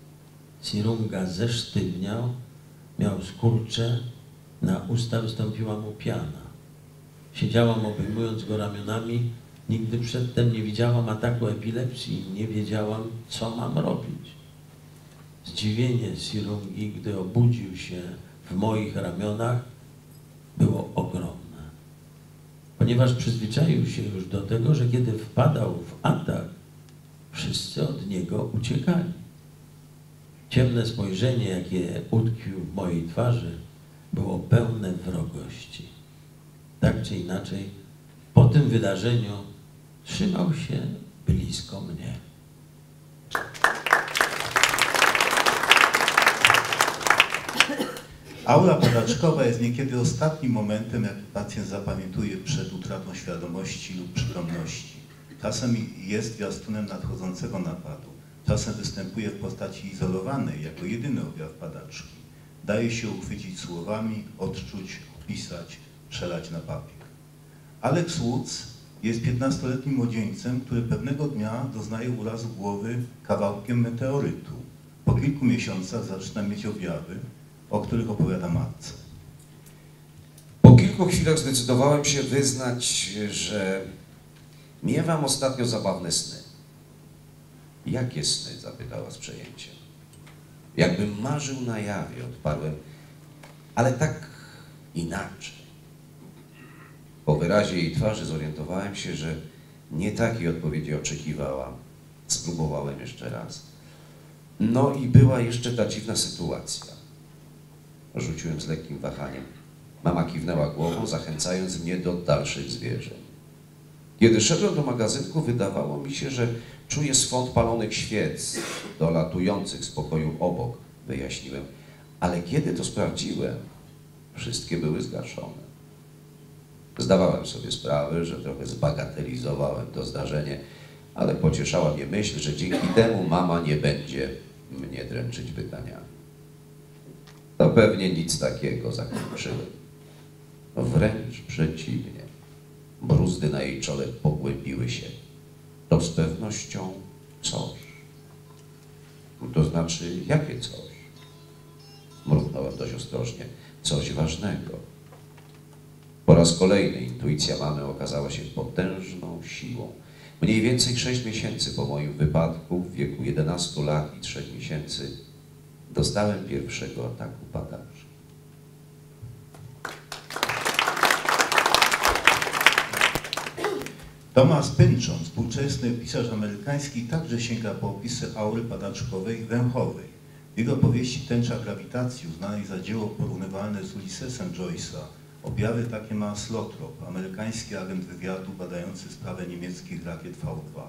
Sirunga zesztywniał, miał skurcze, na usta wystąpiła mu piana. Siedziałam obejmując go ramionami, nigdy przedtem nie widziałam ataku epilepsji i nie wiedziałam, co mam robić. Zdziwienie Sirungi, gdy obudził się w moich ramionach, było ogromne. Ponieważ przyzwyczaił się już do tego, że kiedy wpadał w atak, wszyscy od niego uciekali. Ciemne spojrzenie, jakie utkwił w mojej twarzy, było pełne wrogości. Tak czy inaczej, po tym wydarzeniu trzymał się blisko mnie. Aura padaczkowa jest niekiedy ostatnim momentem, jaki pacjent zapamiętuje przed utratą świadomości lub przytomności. Czasem jest zwiastunem nadchodzącego napadu. Czasem występuje w postaci izolowanej, jako jedyny objaw padaczki. Daje się uchwycić słowami, odczuć, opisać, przelać na papier. Alex Woods jest 15-letnim młodzieńcem, który pewnego dnia doznaje urazu głowy kawałkiem meteorytu. Po kilku miesiącach zaczyna mieć objawy, o których opowiada matce. Po kilku chwilach zdecydowałem się wyznać, że miewam ostatnio zabawne sny. Jakie sny? Zapytała z przejęciem. Jakbym marzył na jawie, odparłem, ale tak inaczej. Po wyrazie jej twarzy zorientowałem się, że nie takiej odpowiedzi oczekiwała. Spróbowałem jeszcze raz. No i była jeszcze ta dziwna sytuacja. Rzuciłem z lekkim wahaniem. Mama kiwnęła głową, zachęcając mnie do dalszych zwierzeń. Kiedy szedłem do magazynku, wydawało mi się, że czuję swąd palonych świec dolatujących z pokoju obok, wyjaśniłem. Ale kiedy to sprawdziłem, wszystkie były zgaszone. Zdawałem sobie sprawę, że trochę zbagatelizowałem to zdarzenie, ale pocieszała mnie myśl, że dzięki temu mama nie będzie mnie dręczyć pytaniami. To pewnie nic takiego, zakończyłem. Wręcz przeciwnie. Bruzdy na jej czole pogłębiły się. To z pewnością coś. To znaczy, jakie coś? Mruknąłem dość ostrożnie. Coś ważnego. Po raz kolejny intuicja mamy okazała się potężną siłą. Mniej więcej 6 miesięcy po moim wypadku, w wieku 11 lat i 3 miesięcy, dostałem pierwszego ataku padaczy. Thomas Pynchon, współczesny pisarz amerykański, także sięga po opisy aury padaczkowej węchowej. W jego powieści Tęcza grawitacji, uznanej za dzieło porównywalne z Ulyssesem Joyce'a, objawy takie ma Slothrop, amerykański agent wywiadu badający sprawę niemieckich rakiet V2.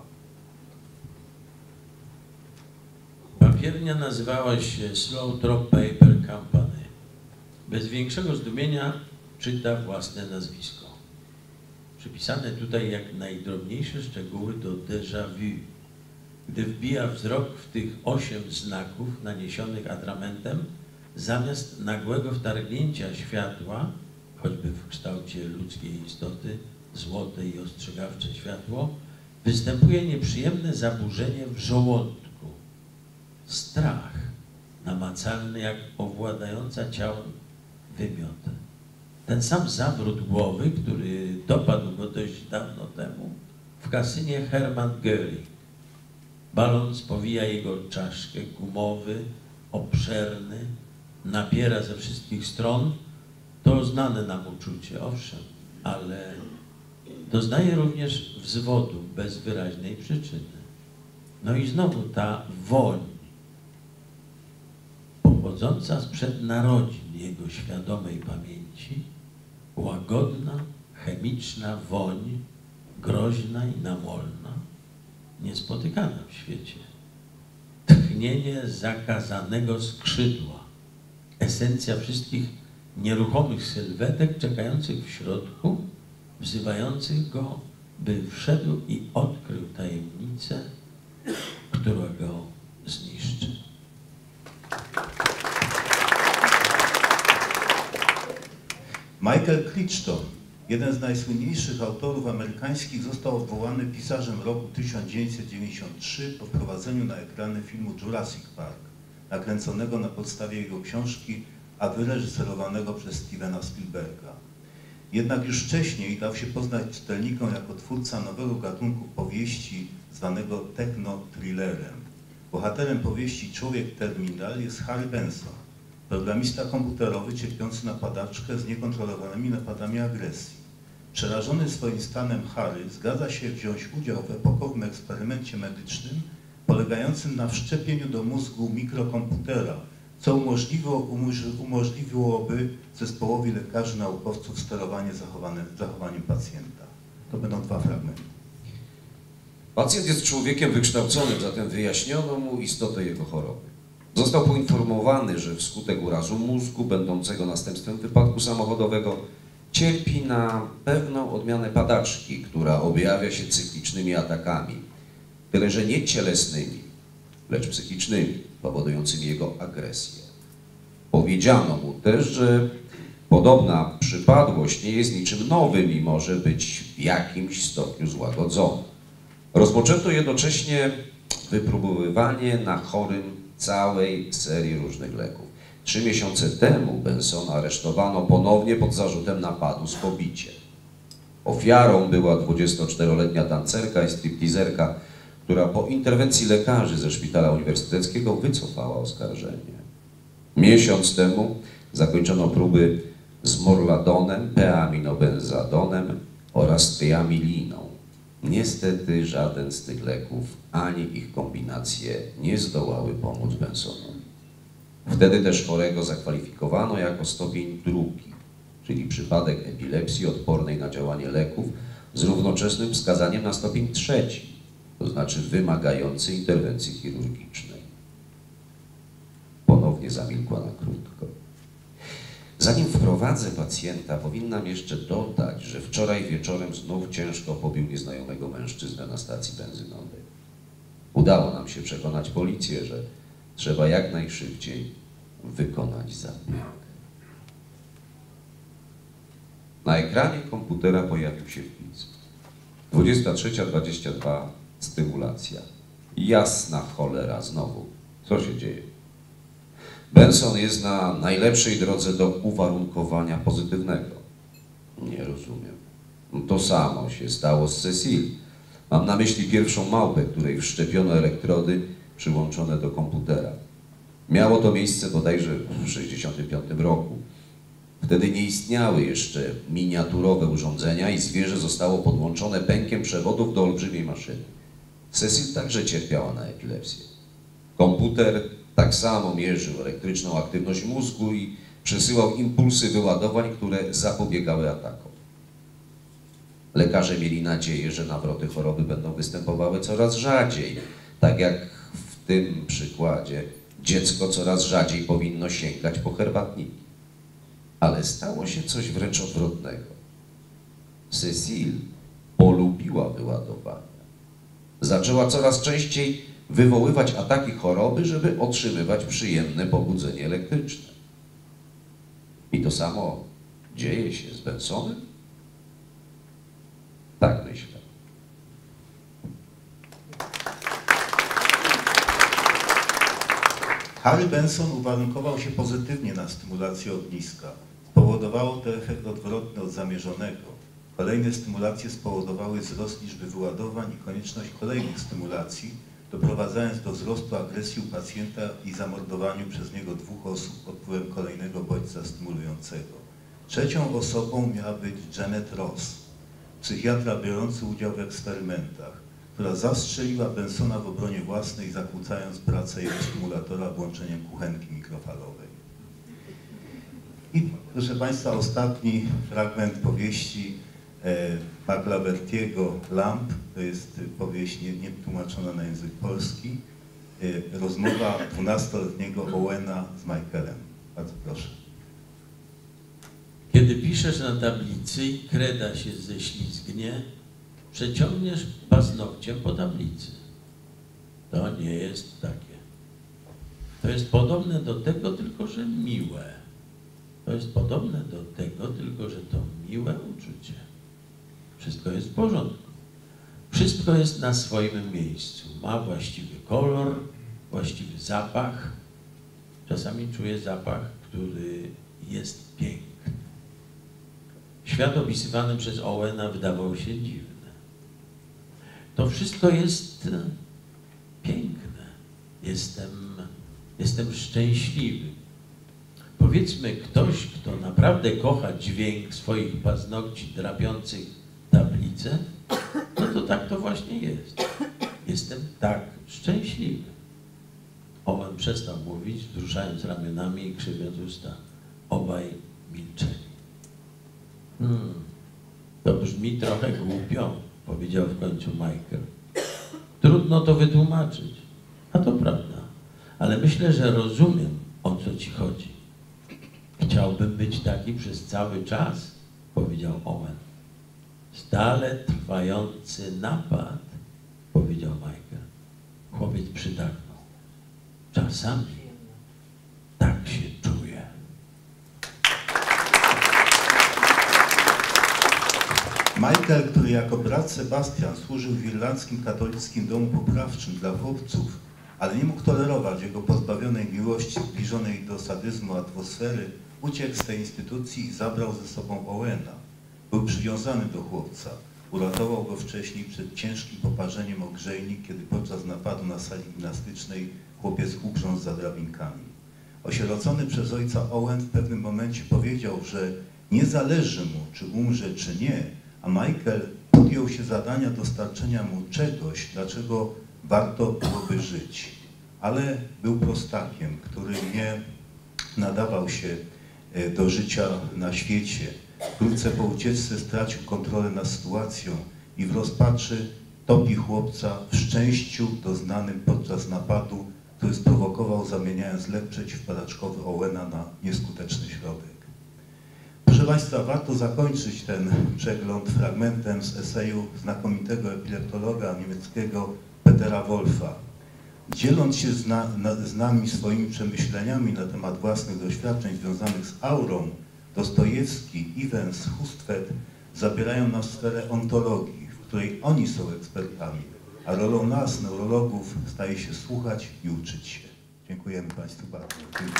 Papiernia nazywała się Slothrop Paper Company. Bez większego zdumienia czyta własne nazwisko. Przypisane tutaj jak najdrobniejsze szczegóły do déjà vu. Gdy wbija wzrok w tych 8 znaków naniesionych atramentem, zamiast nagłego wtargnięcia światła, choćby w kształcie ludzkiej istoty, złote i ostrzegawcze światło, występuje nieprzyjemne zaburzenie w żołądku. Strach, namacalny jak owładająca ciałem wymiota. Ten sam zawrót głowy, który dopadł go dość dawno temu w kasynie Hermann Göring. Balon spowija jego czaszkę, gumowy, obszerny, napiera ze wszystkich stron. To znane nam uczucie, owszem, ale doznaje również wzwodu bez wyraźnej przyczyny. No i znowu ta woń, pochodząca sprzed narodzin jego świadomej pamięci, łagodna, chemiczna woń, groźna i namolna, niespotykana w świecie. Tchnienie zakazanego skrzydła, esencja wszystkich nieruchomych sylwetek czekających w środku, wzywających go, by wszedł i odkrył tajemnicę, która go zniszczy. Michael Crichton, jeden z najsłynniejszych autorów amerykańskich, został odwołany pisarzem roku 1993 po wprowadzeniu na ekrany filmu Jurassic Park, nakręconego na podstawie jego książki, a wyreżyserowanego przez Stevena Spielberga. Jednak już wcześniej dał się poznać czytelnikom jako twórca nowego gatunku powieści zwanego techno-thrillerem. Bohaterem powieści Człowiek Terminal jest Harry Benson, programista komputerowy cierpiący na padaczkę z niekontrolowanymi napadami agresji. Przerażony swoim stanem Harry zgadza się wziąć udział w epokowym eksperymencie medycznym polegającym na wszczepieniu do mózgu mikrokomputera, co umożliwiłoby zespołowi lekarzy naukowców sterowanie zachowaniem pacjenta. To będą 2 fragmenty. Pacjent jest człowiekiem wykształconym, zatem wyjaśniono mu istotę jego choroby. Został poinformowany, że wskutek urazu mózgu, będącego następstwem wypadku samochodowego, cierpi na pewną odmianę padaczki, która objawia się cyklicznymi atakami, tyle że nie cielesnymi, lecz psychicznymi, powodującymi jego agresję. Powiedziano mu też, że podobna przypadłość nie jest niczym nowym i może być w jakimś stopniu złagodzona. Rozpoczęto jednocześnie wypróbowywanie na chorym całej serii różnych leków. 3 miesiące temu Bensona aresztowano ponownie pod zarzutem napadu z pobiciem. Ofiarą była 24-letnia tancerka i stripteaserka, która po interwencji lekarzy ze szpitala uniwersyteckiego wycofała oskarżenie. Miesiąc temu zakończono próby z morladonem, peaminobenzadonem oraz tyamiliną. Niestety żaden z tych leków ani ich kombinacje nie zdołały pomóc Bensonowi. Wtedy też chorego zakwalifikowano jako stopień drugi, czyli przypadek epilepsji odpornej na działanie leków z równoczesnym wskazaniem na stopień trzeci, to znaczy wymagający interwencji chirurgicznej. Ponownie zamilkła na krótko. Zanim wprowadzę pacjenta, powinnam jeszcze dodać, że wczoraj wieczorem znów ciężko pobił nieznajomego mężczyznę na stacji benzynowej. Udało nam się przekonać policję, że trzeba jak najszybciej wykonać zabieg. Na ekranie komputera pojawił się wpis. 23:22, stymulacja. Jasna cholera znowu. Co się dzieje? Benson jest na najlepszej drodze do uwarunkowania pozytywnego. Nie rozumiem. To samo się stało z Cecile. Mam na myśli pierwszą małpę, której wszczepiono elektrody przyłączone do komputera. Miało to miejsce bodajże w 1965 roku. Wtedy nie istniały jeszcze miniaturowe urządzenia i zwierzę zostało podłączone pękiem przewodów do olbrzymiej maszyny. Cecile także cierpiała na epilepsję. Komputer tak samo mierzył elektryczną aktywność mózgu i przesyłał impulsy wyładowań, które zapobiegały atakom. Lekarze mieli nadzieję, że nawroty choroby będą występowały coraz rzadziej. Tak jak w tym przykładzie dziecko coraz rzadziej powinno sięgać po herbatniki. Ale stało się coś wręcz odwrotnego. Cecile polubiła wyładowania. Zaczęła coraz częściej wywoływać ataki choroby, żeby otrzymywać przyjemne pobudzenie elektryczne. I to samo dzieje się z Bensonem? Tak myślę. Harry Benson uwarunkował się pozytywnie na stymulację ogniska. Spowodowało to efekt odwrotny od zamierzonego. Kolejne stymulacje spowodowały wzrost liczby wyładowań i konieczność kolejnych stymulacji, doprowadzając do wzrostu agresji u pacjenta i zamordowaniu przez niego 2 osób pod wpływem kolejnego bodźca stymulującego. Trzecią osobą miała być Janet Ross, psychiatra biorący udział w eksperymentach, która zastrzeliła Bensona w obronie własnej, zakłócając pracę jego stymulatora włączeniem kuchenki mikrofalowej. I proszę Państwa, ostatni fragment powieści Pawła Bertiego Lamp, to jest powieść nie tłumaczona na język polski, rozmowa 12-letniego Owena z Michaelem. Bardzo proszę. Kiedy piszesz na tablicy i kreda się ześlizgnie, przeciągniesz paznokciem po tablicy. To nie jest takie. To jest podobne do tego, tylko że miłe. To jest podobne do tego, tylko że to miłe uczucie. Wszystko jest w porządku. Wszystko jest na swoim miejscu. Ma właściwy kolor, właściwy zapach. Czasami czuję zapach, który jest piękny. Świat opisywany przez Owena wydawał się dziwny. To wszystko jest piękne. Jestem szczęśliwy. Powiedzmy, ktoś, kto naprawdę kocha dźwięk swoich paznokci drapiących tablicę, no to tak to właśnie jest. Jestem tak szczęśliwy. Owen przestał mówić, wzruszając ramionami i krzywiąc usta. Obaj milczeli. To brzmi trochę głupio, powiedział w końcu Michael. Trudno to wytłumaczyć, a to prawda, ale myślę, że rozumiem, o co ci chodzi. Chciałbym być taki przez cały czas, powiedział Owen. Stale trwający napad, powiedział Michael. Chłopiec przytaknął. Czasami tak się czuje. Michael, który jako brat Sebastian służył w irlandzkim katolickim domu poprawczym dla chłopców, ale nie mógł tolerować jego pozbawionej miłości, zbliżonej do sadyzmu atmosfery, uciekł z tej instytucji i zabrał ze sobą Owena. Był przywiązany do chłopca. uratował go wcześniej przed ciężkim poparzeniem o grzejnik, kiedy podczas napadu na sali gimnastycznej chłopiec ugrzązł za drabinkami. Osierocony przez ojca Owen w pewnym momencie powiedział, że nie zależy mu, czy umrze, czy nie, a Michael podjął się zadania dostarczenia mu czegoś, dlaczego warto byłoby żyć. Ale był prostakiem, który nie nadawał się do życia na świecie. Wkrótce po ucieczce stracił kontrolę nad sytuacją i w rozpaczy topi chłopca w szczęściu doznanym podczas napadu, który sprowokował, zamieniając lek przeciwpadaczkowy Owena na nieskuteczny środek. Proszę Państwa, warto zakończyć ten przegląd fragmentem z eseju znakomitego epileptologa niemieckiego Petera Wolfa. Dzieląc się z nami swoimi przemyśleniami na temat własnych doświadczeń związanych z aurą, Dostojewski, Ivens, Hustvedt zabierają nas w sferę ontologii, w której oni są ekspertami, a rolą nas, neurologów, staje się słuchać i uczyć się. Dziękujemy Państwu bardzo. Dziękuję.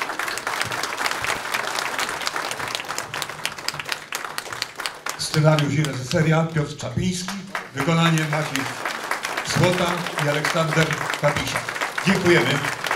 Scenariusz i reżyseria Piotr Czapiński, wykonanie Maciej Słota i Aleksander Kapisiak. Dziękujemy.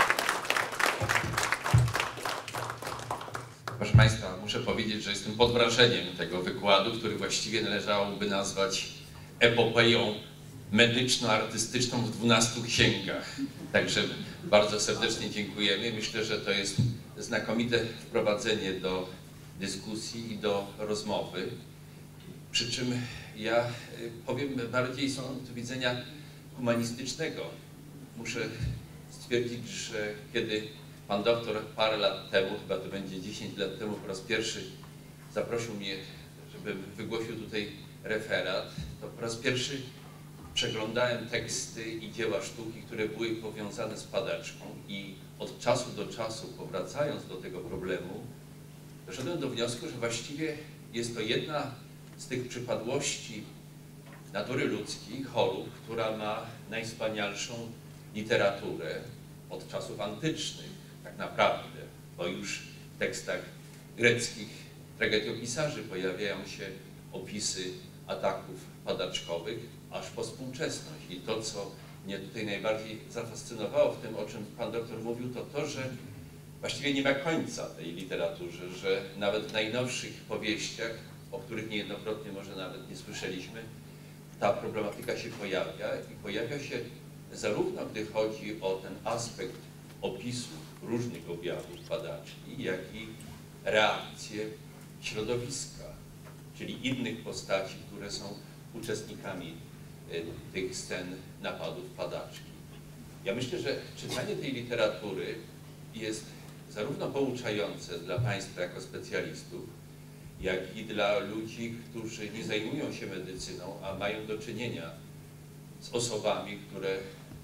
Proszę Państwa, muszę powiedzieć, że jestem pod wrażeniem tego wykładu, który właściwie należałoby nazwać epopeją medyczno-artystyczną w 12 księgach. Także bardzo serdecznie dziękujemy. Myślę, że to jest znakomite wprowadzenie do dyskusji i do rozmowy. Przy czym ja powiem bardziej z punktu widzenia humanistycznego. Muszę stwierdzić, że kiedy pan doktor parę lat temu, chyba to będzie 10 lat temu, po raz pierwszy zaprosił mnie, żebym wygłosił tutaj referat, to po raz pierwszy przeglądałem teksty i dzieła sztuki, które były powiązane z padaczką i od czasu do czasu, powracając do tego problemu, doszedłem do wniosku, że właściwie jest to jedna z tych przypadłości natury ludzkiej, chorób, która ma najwspanialszą literaturę od czasów antycznych, tak naprawdę, bo już w tekstach greckich tragediopisarzy pojawiają się opisy ataków padaczkowych, aż po współczesność. I to, co mnie tutaj najbardziej zafascynowało w tym, o czym pan doktor mówił, to to, że właściwie nie ma końca tej literaturze, że nawet w najnowszych powieściach, o których niejednokrotnie może nawet nie słyszeliśmy, ta problematyka się pojawia i pojawia się zarówno, gdy chodzi o ten aspekt opisu różnych objawów padaczki, jak i reakcje środowiska, czyli innych postaci, które są uczestnikami tych scen napadów padaczki. Ja myślę, że czytanie tej literatury jest zarówno pouczające dla Państwa jako specjalistów, jak i dla ludzi, którzy nie zajmują się medycyną, a mają do czynienia z osobami, które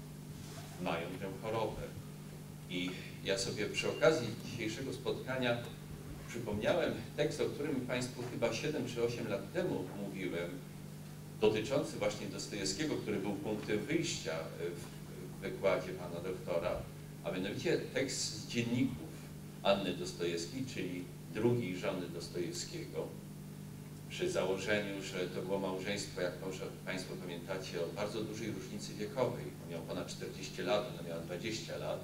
mają tę chorobę. I ja sobie przy okazji dzisiejszego spotkania przypomniałem tekst, o którym Państwu chyba 7 czy 8 lat temu mówiłem, dotyczący właśnie Dostojewskiego, który był punktem wyjścia w wykładzie pana doktora, a mianowicie tekst z dzienników Anny Dostojewskiej, czyli drugiej żony Dostojewskiego, przy założeniu, że to było małżeństwo, jak może Państwo pamiętacie, o bardzo dużej różnicy wiekowej. On miał ponad 40 lat, ona miała 20 lat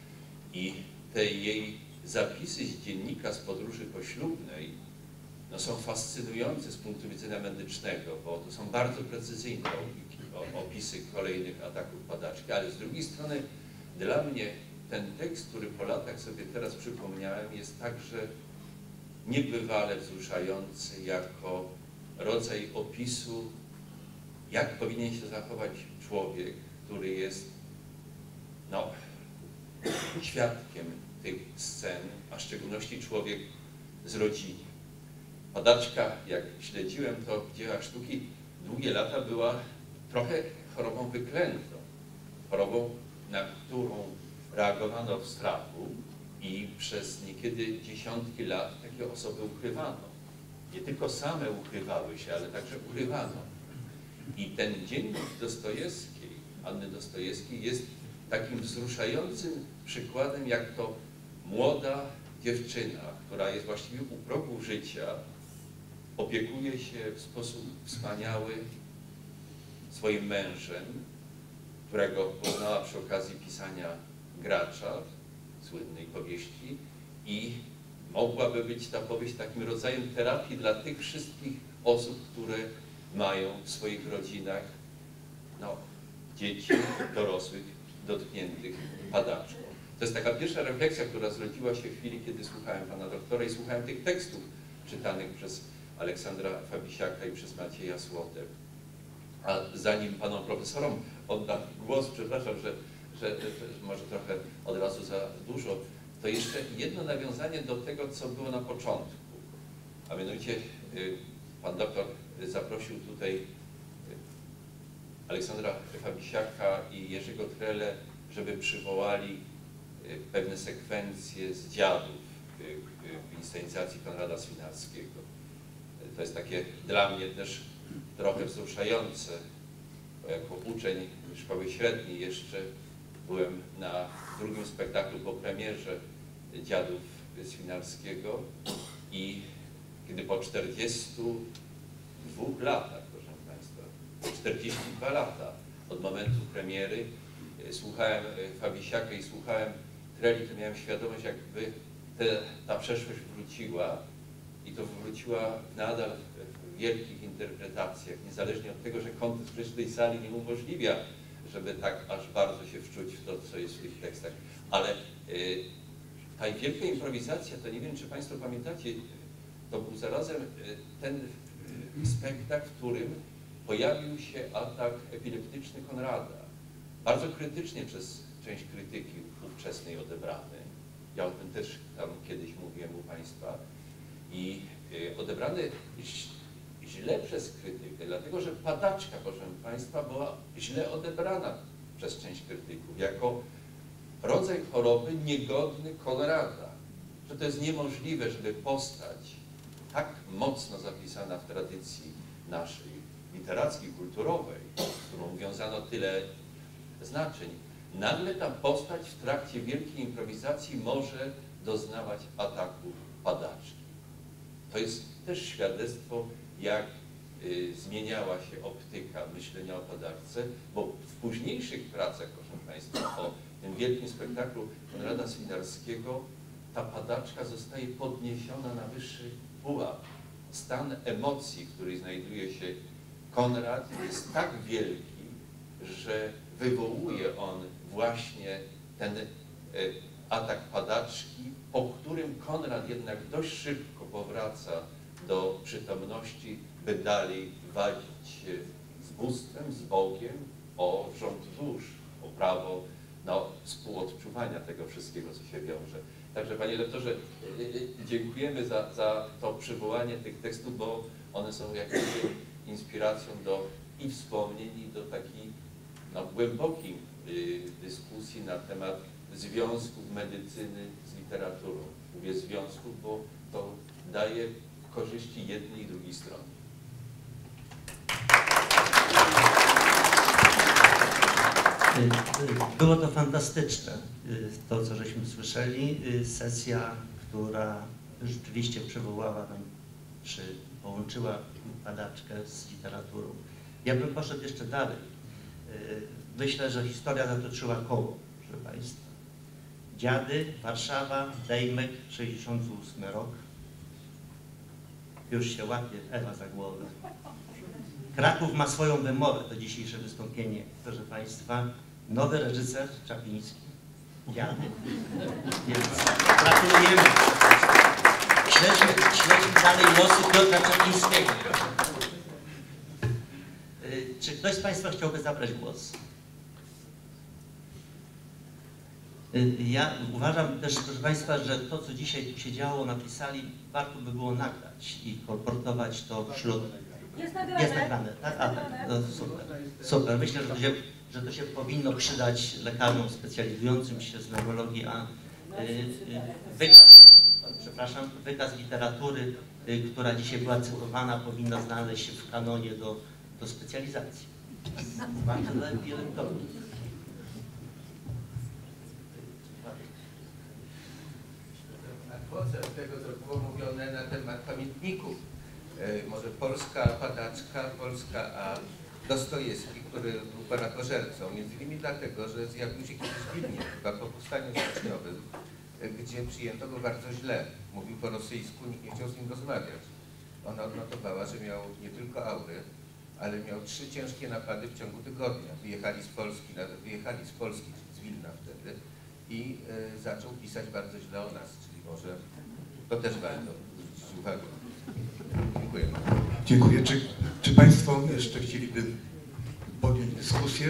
i te jej zapisy z dziennika z podróży poślubnej no, są fascynujące z punktu widzenia medycznego, bo to są bardzo precyzyjne opisy kolejnych ataków padaczki, ale z drugiej strony dla mnie ten tekst, który po latach sobie teraz przypomniałem, jest także niebywale wzruszający jako rodzaj opisu, jak powinien się zachować człowiek, który jest no, świadkiem tych scen, a w szczególności człowiek z rodziny. Padaczka, jak śledziłem to w dziełach sztuki, długie lata była trochę chorobą wyklętą, chorobą, na którą reagowano w strachu i przez niekiedy dziesiątki lat takie osoby ukrywano. Nie tylko same ukrywały się, ale także ukrywano. I ten dziennik Dostojewskiej, Anny Dostojewskiej, jest takim wzruszającym przykładem, jak to młoda dziewczyna, która jest właściwie u progu życia, opiekuje się w sposób wspaniały swoim mężem, którego poznała przy okazji pisania Gracza, słynnej powieści, i mogłaby być ta powieść takim rodzajem terapii dla tych wszystkich osób, które mają w swoich rodzinach dzieci, dorosłych, dotkniętych padaczką. To jest taka pierwsza refleksja, która zrodziła się w chwili, kiedy słuchałem pana doktora i słuchałem tych tekstów czytanych przez Aleksandra Fabisiaka i przez Macieja Słotę. A zanim panom profesorom oddam głos, przepraszam, że może trochę od razu za dużo, to jeszcze jedno nawiązanie do tego, co było na początku. A mianowicie pan doktor zaprosił tutaj Aleksandra Fabisiaka i Jerzego Trele, żeby przywołali pewne sekwencje z Dziadów w inscenizacji Konrada Swinarskiego. To jest takie dla mnie też trochę wzruszające, bo jako uczeń szkoły średniej jeszcze byłem na drugim spektaklu po premierze Dziadów Swinarskiego i kiedy po 42 latach, proszę Państwa, 42 lata od momentu premiery słuchałem Fabisiaka i słuchałem Treli, to miałem świadomość, jakby ta przeszłość wróciła i to wróciła nadal w wielkich interpretacjach, niezależnie od tego, że kontekst przecież tej sali nie umożliwia, żeby tak aż bardzo się wczuć w to, co jest w tych tekstach. Ale ta wielka improwizacja, to nie wiem, czy Państwo pamiętacie, to był zarazem ten spektakl, w którym pojawił się atak epileptyczny Konrada. Bardzo krytycznie przez część krytyki ówczesnej odebrany. Ja o tym też tam kiedyś mówiłem u Państwa. I odebrany źle przez krytykę, dlatego że padaczka, proszę Państwa, była źle odebrana przez część krytyków jako rodzaj choroby niegodny Konrada. Że to jest niemożliwe, żeby postać tak mocno zapisana w tradycji naszej literackiej, kulturowej, z którą wiązano tyle znaczeń, nagle ta postać w trakcie wielkiej improwizacji może doznawać ataku padaczki. To jest też świadectwo, jak zmieniała się optyka myślenia o padaczce, bo w późniejszych pracach, proszę Państwa, o tym wielkim spektaklu Konrada Swinarskiego ta padaczka zostaje podniesiona na wyższy pułap. Stan emocji, w której znajduje się Konrad, jest tak wielki, że wywołuje on właśnie ten atak padaczki, po którym Konrad jednak dość szybko powraca do przytomności, by dalej wadzić się z bóstwem, z Bogiem o rząd dusz, o prawo współodczuwania tego wszystkiego, co się wiąże. Także Panie Lektorze, dziękujemy za to przywołanie tych tekstów, bo one są jakąś inspiracją do i wspomnień, i do takiej głębokiej dyskusji na temat związków medycyny z literaturą. Mówię związków, bo to daje korzyści jednej i drugiej stronie. Było to fantastyczne, to co żeśmy słyszeli. Sesja, która rzeczywiście przywołała nam, czy połączyła padaczkę z literaturą. Ja bym poszedł jeszcze dalej. Myślę, że historia zatoczyła koło, proszę Państwa. Dziady, Warszawa, Dejmek, 68 rok. Już się łapie Ewa za głowę. Kraków ma swoją wymowę, to dzisiejsze wystąpienie, proszę Państwa. Nowy reżyser Czapliński, Dziady. Więc gratulujemy. Śledźmy dalej losy Piotra Czaplińskiego. Czy ktoś z Państwa chciałby zabrać głos? Ja uważam też, proszę Państwa, że to, co dzisiaj tu się działo, napisali, warto by było nagrać i kolportować to wśród... Jest nagrane. Jest nagrane, tak? A, tak. No, super. Super. Myślę, że to się powinno przydać lekarzom specjalizującym się z neurologii, a wykaz literatury, która dzisiaj była cytowana, powinna znaleźć się w kanonie do specjalizacji. Bardzo pielęgnować. Nachodzę od tego, co było mówione na temat pamiętników. Może polska padaczka, polska, a Dostojewski, który był barakożercą, między innymi dlatego, że zjawił się kiedyś w Wilnie, chyba po powstaniu styczniowym, gdzie przyjęto go bardzo źle. Mówił po rosyjsku, nikt nie chciał z nim rozmawiać. Ona odnotowała, że miał nie tylko aurę, ale miał 3 ciężkie napady w ciągu tygodnia. Wyjechali z Polski, z Wilna wtedy i zaczął pisać bardzo źle o nas, czyli może to też warto zwrócić uwagę. Dziękuję. Dziękuję. Czy Państwo jeszcze chcieliby podjąć dyskusję?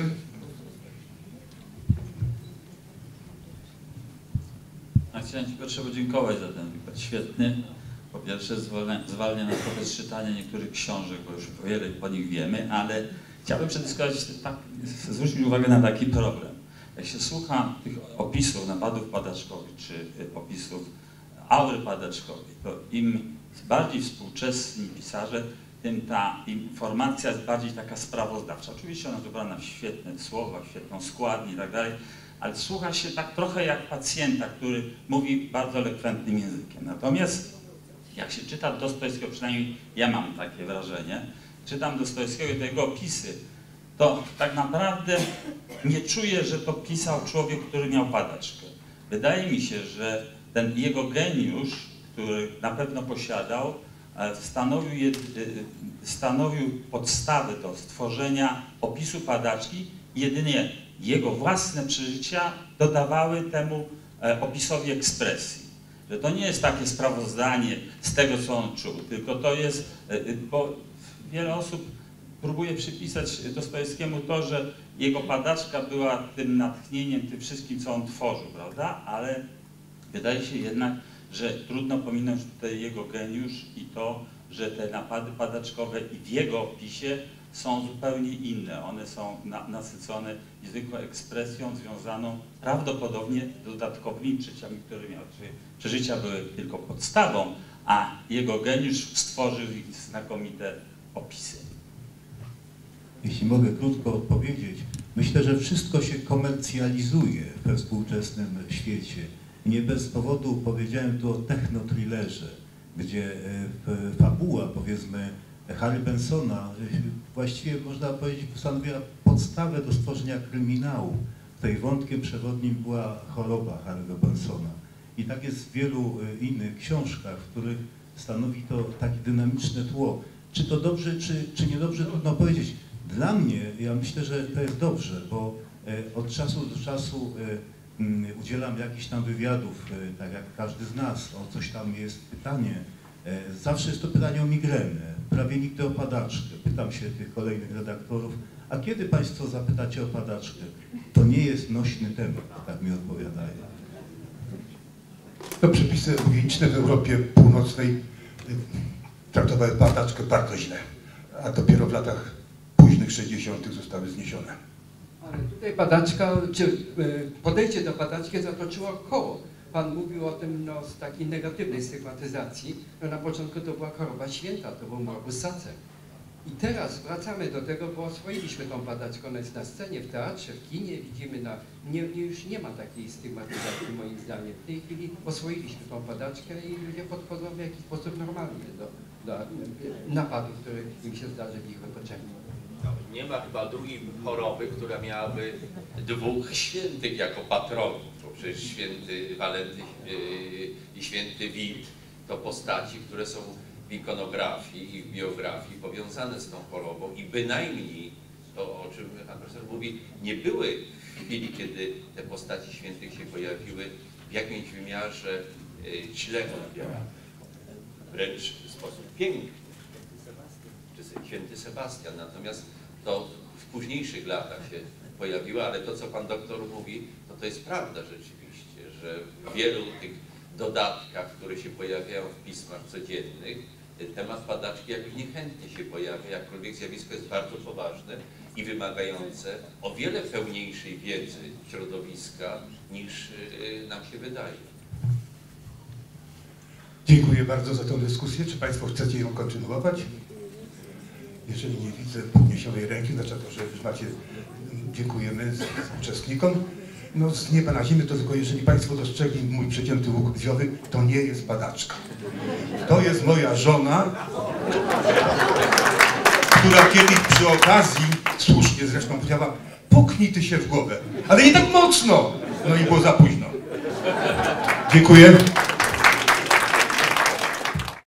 Chciałem Ci pierwsze podziękować za ten wykład świetny. Po pierwsze zwalnia nas trochę z czytania niektórych książek, bo już o wiele po nich wiemy, ale chciałbym przedyskutować, zwrócić uwagę na taki problem. Jak się słucha tych opisów napadów padaczkowych, czy opisów aury padaczkowej, to im bardziej współczesni pisarze, tym ta informacja jest bardziej taka sprawozdawcza. Oczywiście ona dobrana w świetne słowa, świetną składnię i tak dalej, ale słucha się tak trochę jak pacjenta, który mówi bardzo elokwentnym językiem. Natomiast jak się czyta Dostojewskiego, przynajmniej ja mam takie wrażenie, czytam Dostojewskiego i te jego opisy, to tak naprawdę nie czuję, że to pisał człowiek, który miał padaczkę. Wydaje mi się, że ten jego geniusz, który na pewno posiadał, stanowił podstawę do stworzenia opisu padaczki. Jedynie jego własne przeżycia dodawały temu opisowi ekspresji. Że to nie jest takie sprawozdanie z tego, co on czuł, tylko to jest, bo wiele osób próbuje przypisać Dostojewskiemu to, że jego padaczka była tym natchnieniem, tym wszystkim, co on tworzył, prawda? Ale wydaje się jednak, że trudno pominąć tutaj jego geniusz i to, że te napady padaczkowe i w jego opisie są zupełnie inne. One są nasycone niezwykłą ekspresją związaną prawdopodobnie z dodatkowymi przeżyciami, które miał. Czyli przeżycia były tylko podstawą, a jego geniusz stworzył ich znakomite opisy. Jeśli mogę krótko odpowiedzieć, myślę, że wszystko się komercjalizuje we współczesnym świecie. Nie bez powodu powiedziałem tu o technothrillerze, gdzie fabuła, powiedzmy, Harry Bensona właściwie można powiedzieć stanowiła podstawę do stworzenia kryminału. Tutaj wątkiem przewodnim była choroba Harry'ego Bensona. I tak jest w wielu innych książkach, w których stanowi to takie dynamiczne tło. Czy to dobrze, czy niedobrze, trudno powiedzieć. Dla mnie, ja myślę, że to jest dobrze, bo od czasu do czasu udzielam jakichś tam wywiadów, tak jak każdy z nas, o coś tam jest pytanie. Zawsze jest to pytanie o migrenę, prawie nigdy o padaczkę. Pytam się tych kolejnych redaktorów, a kiedy Państwo zapytacie o padaczkę? To nie jest nośny temat, tak mi odpowiadają. To przepisy higieniczne w Europie Północnej traktowały padaczkę bardzo źle, a dopiero w latach późnych 60. zostały zniesione. Ale tutaj padaczka, czy podejście do padaczki zatoczyło koło. Pan mówił o tym z takiej negatywnej stygmatyzacji. Na początku to była choroba święta, to był morbus Sacem. I teraz wracamy do tego, bo oswoiliśmy tą padaczkę, ona jest na scenie, w teatrze, w kinie, widzimy już nie ma takiej stygmatyzacji moim zdaniem. W tej chwili oswoiliśmy tą padaczkę i ludzie podchodzą w jakiś sposób normalny do napadów, które im się zdarzy w ich otoczeniu. Nie ma chyba drugiej choroby, która miałaby 2 świętych jako patronów, bo przecież święty Walenty i święty Wit to postaci, które są w ikonografii i w biografii powiązane z tą chorobą i bynajmniej to, o czym pan profesor mówi, nie były w chwili, kiedy te postaci świętych się pojawiły w jakimś wymiarze źle odbierane, wręcz w sposób piękny, czy święty Sebastian, natomiast to w późniejszych latach się pojawiło, ale to, co pan doktor mówi, to jest prawda rzeczywiście, że w wielu tych dodatkach, które się pojawiają w pismach codziennych, temat padaczki jakoś niechętnie się pojawia, jakkolwiek zjawisko jest bardzo poważne i wymagające o wiele pełniejszej wiedzy środowiska niż nam się wydaje. Dziękuję bardzo za tę dyskusję. Czy Państwo chcecie ją kontynuować? Jeżeli nie widzę podniesionej ręki, znaczy to, że już macie, dziękujemy uczestnikom. No z nieba na ziemię to tylko jeżeli Państwo dostrzegli mój przecięty łuk bziowy, to nie jest padaczka. To jest moja żona. która kiedyś przy okazji, słusznie zresztą powiedziała, puknij ty się w głowę, ale nie tak mocno. No i było za późno. Dziękuję.